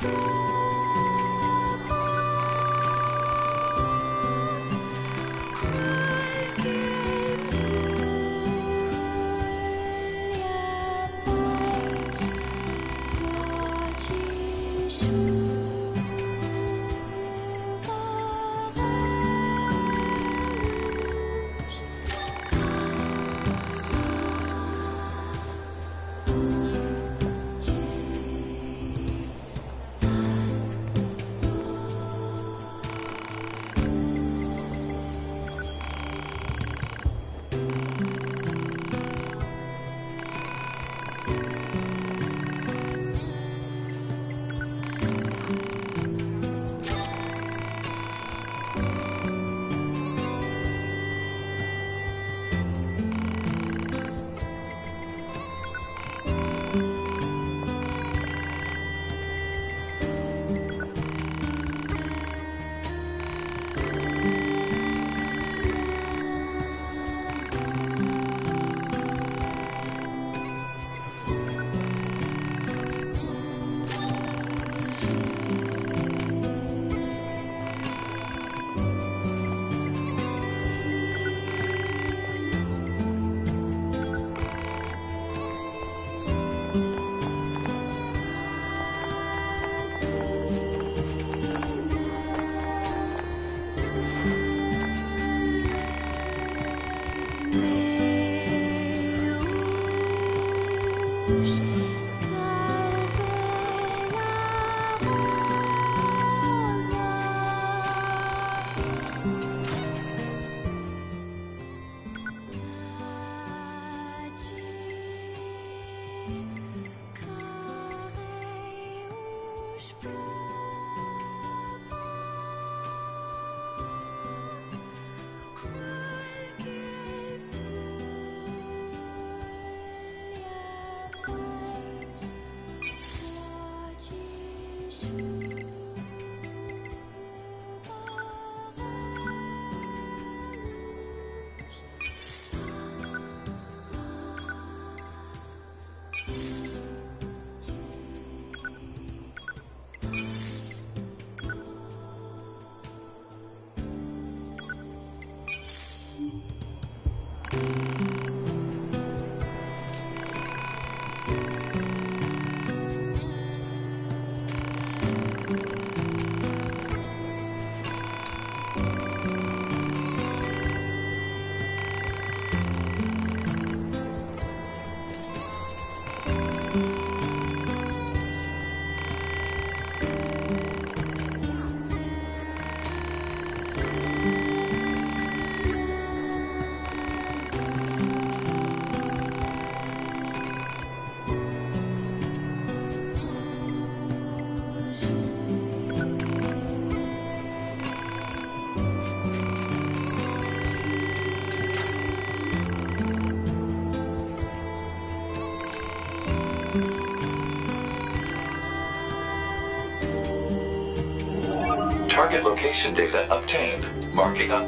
Target location data obtained. Marking up.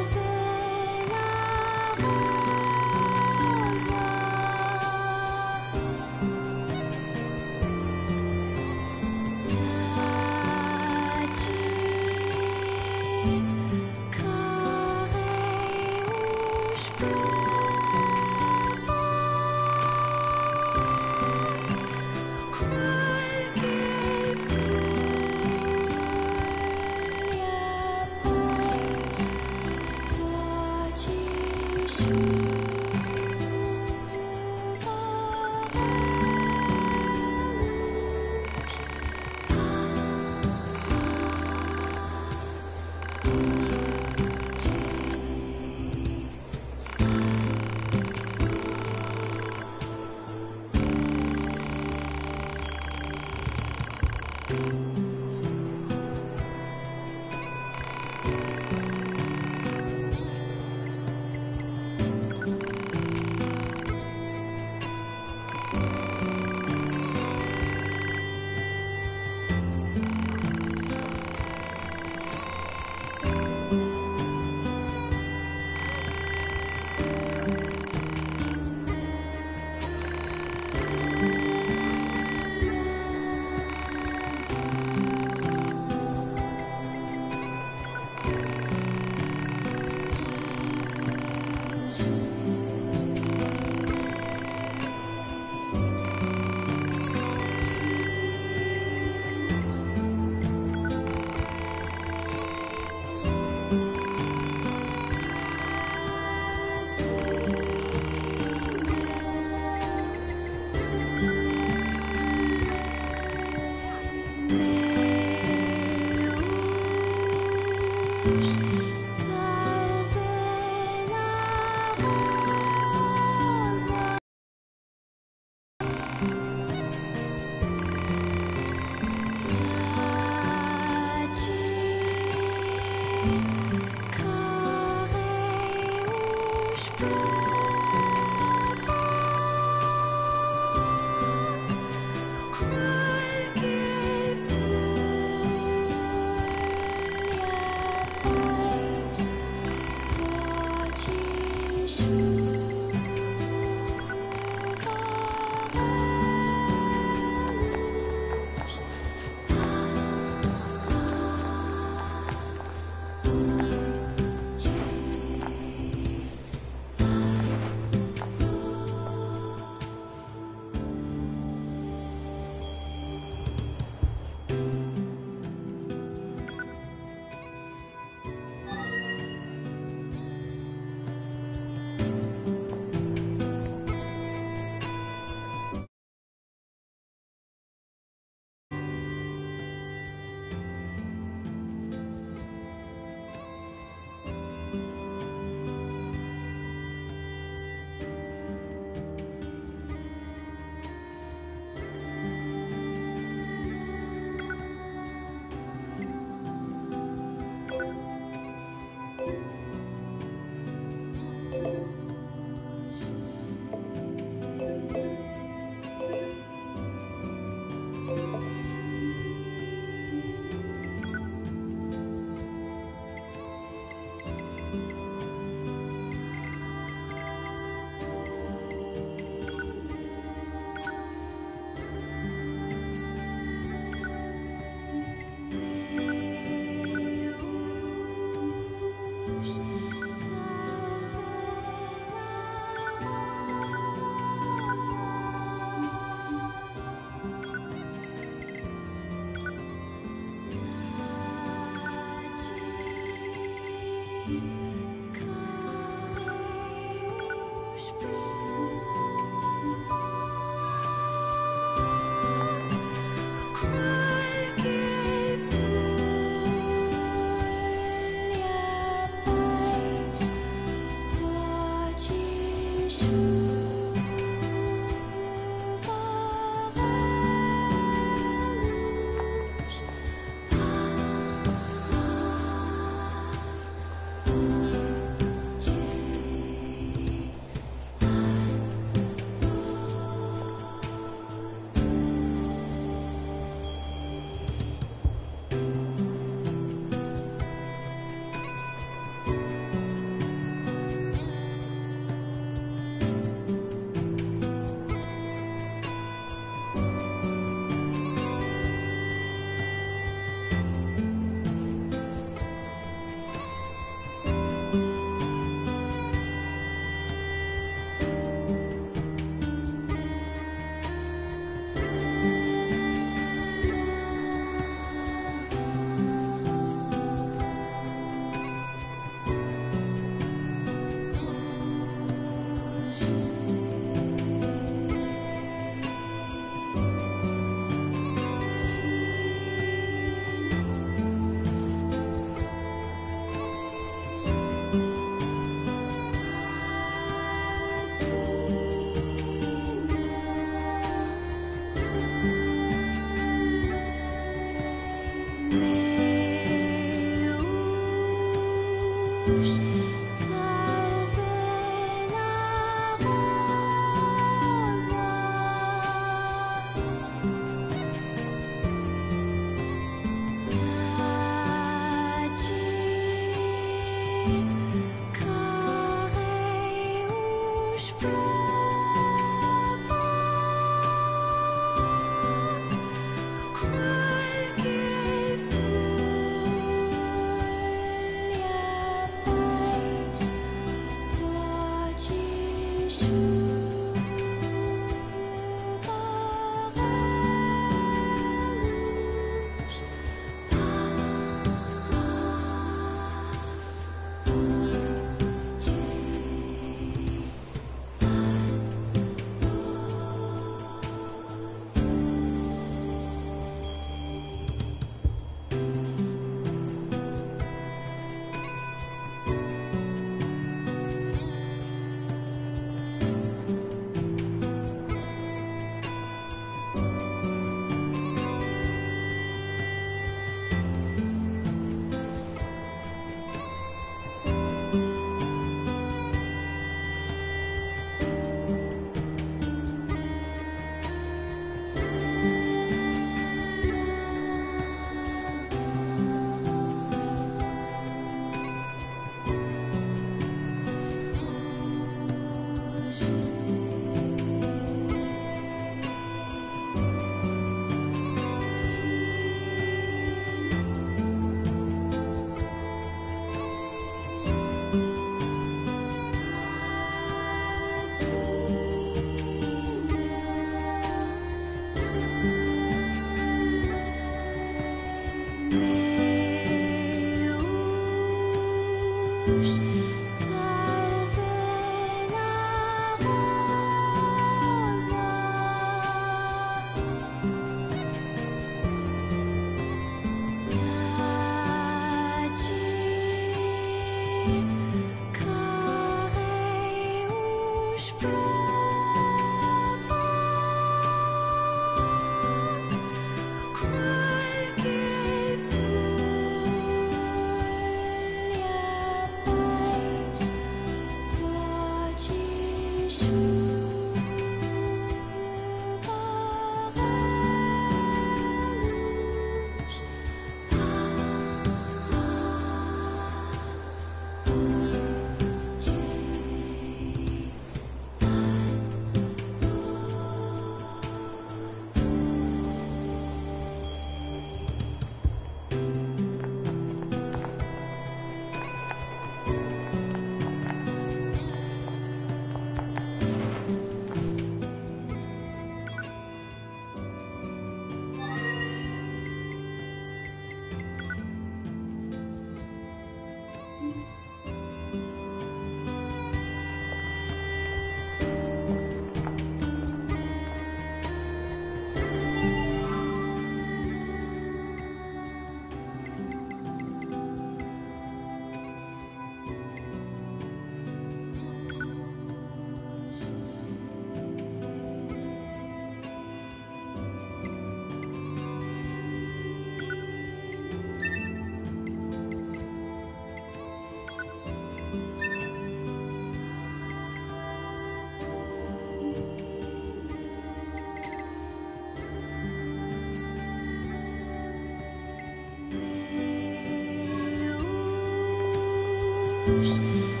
Rouge.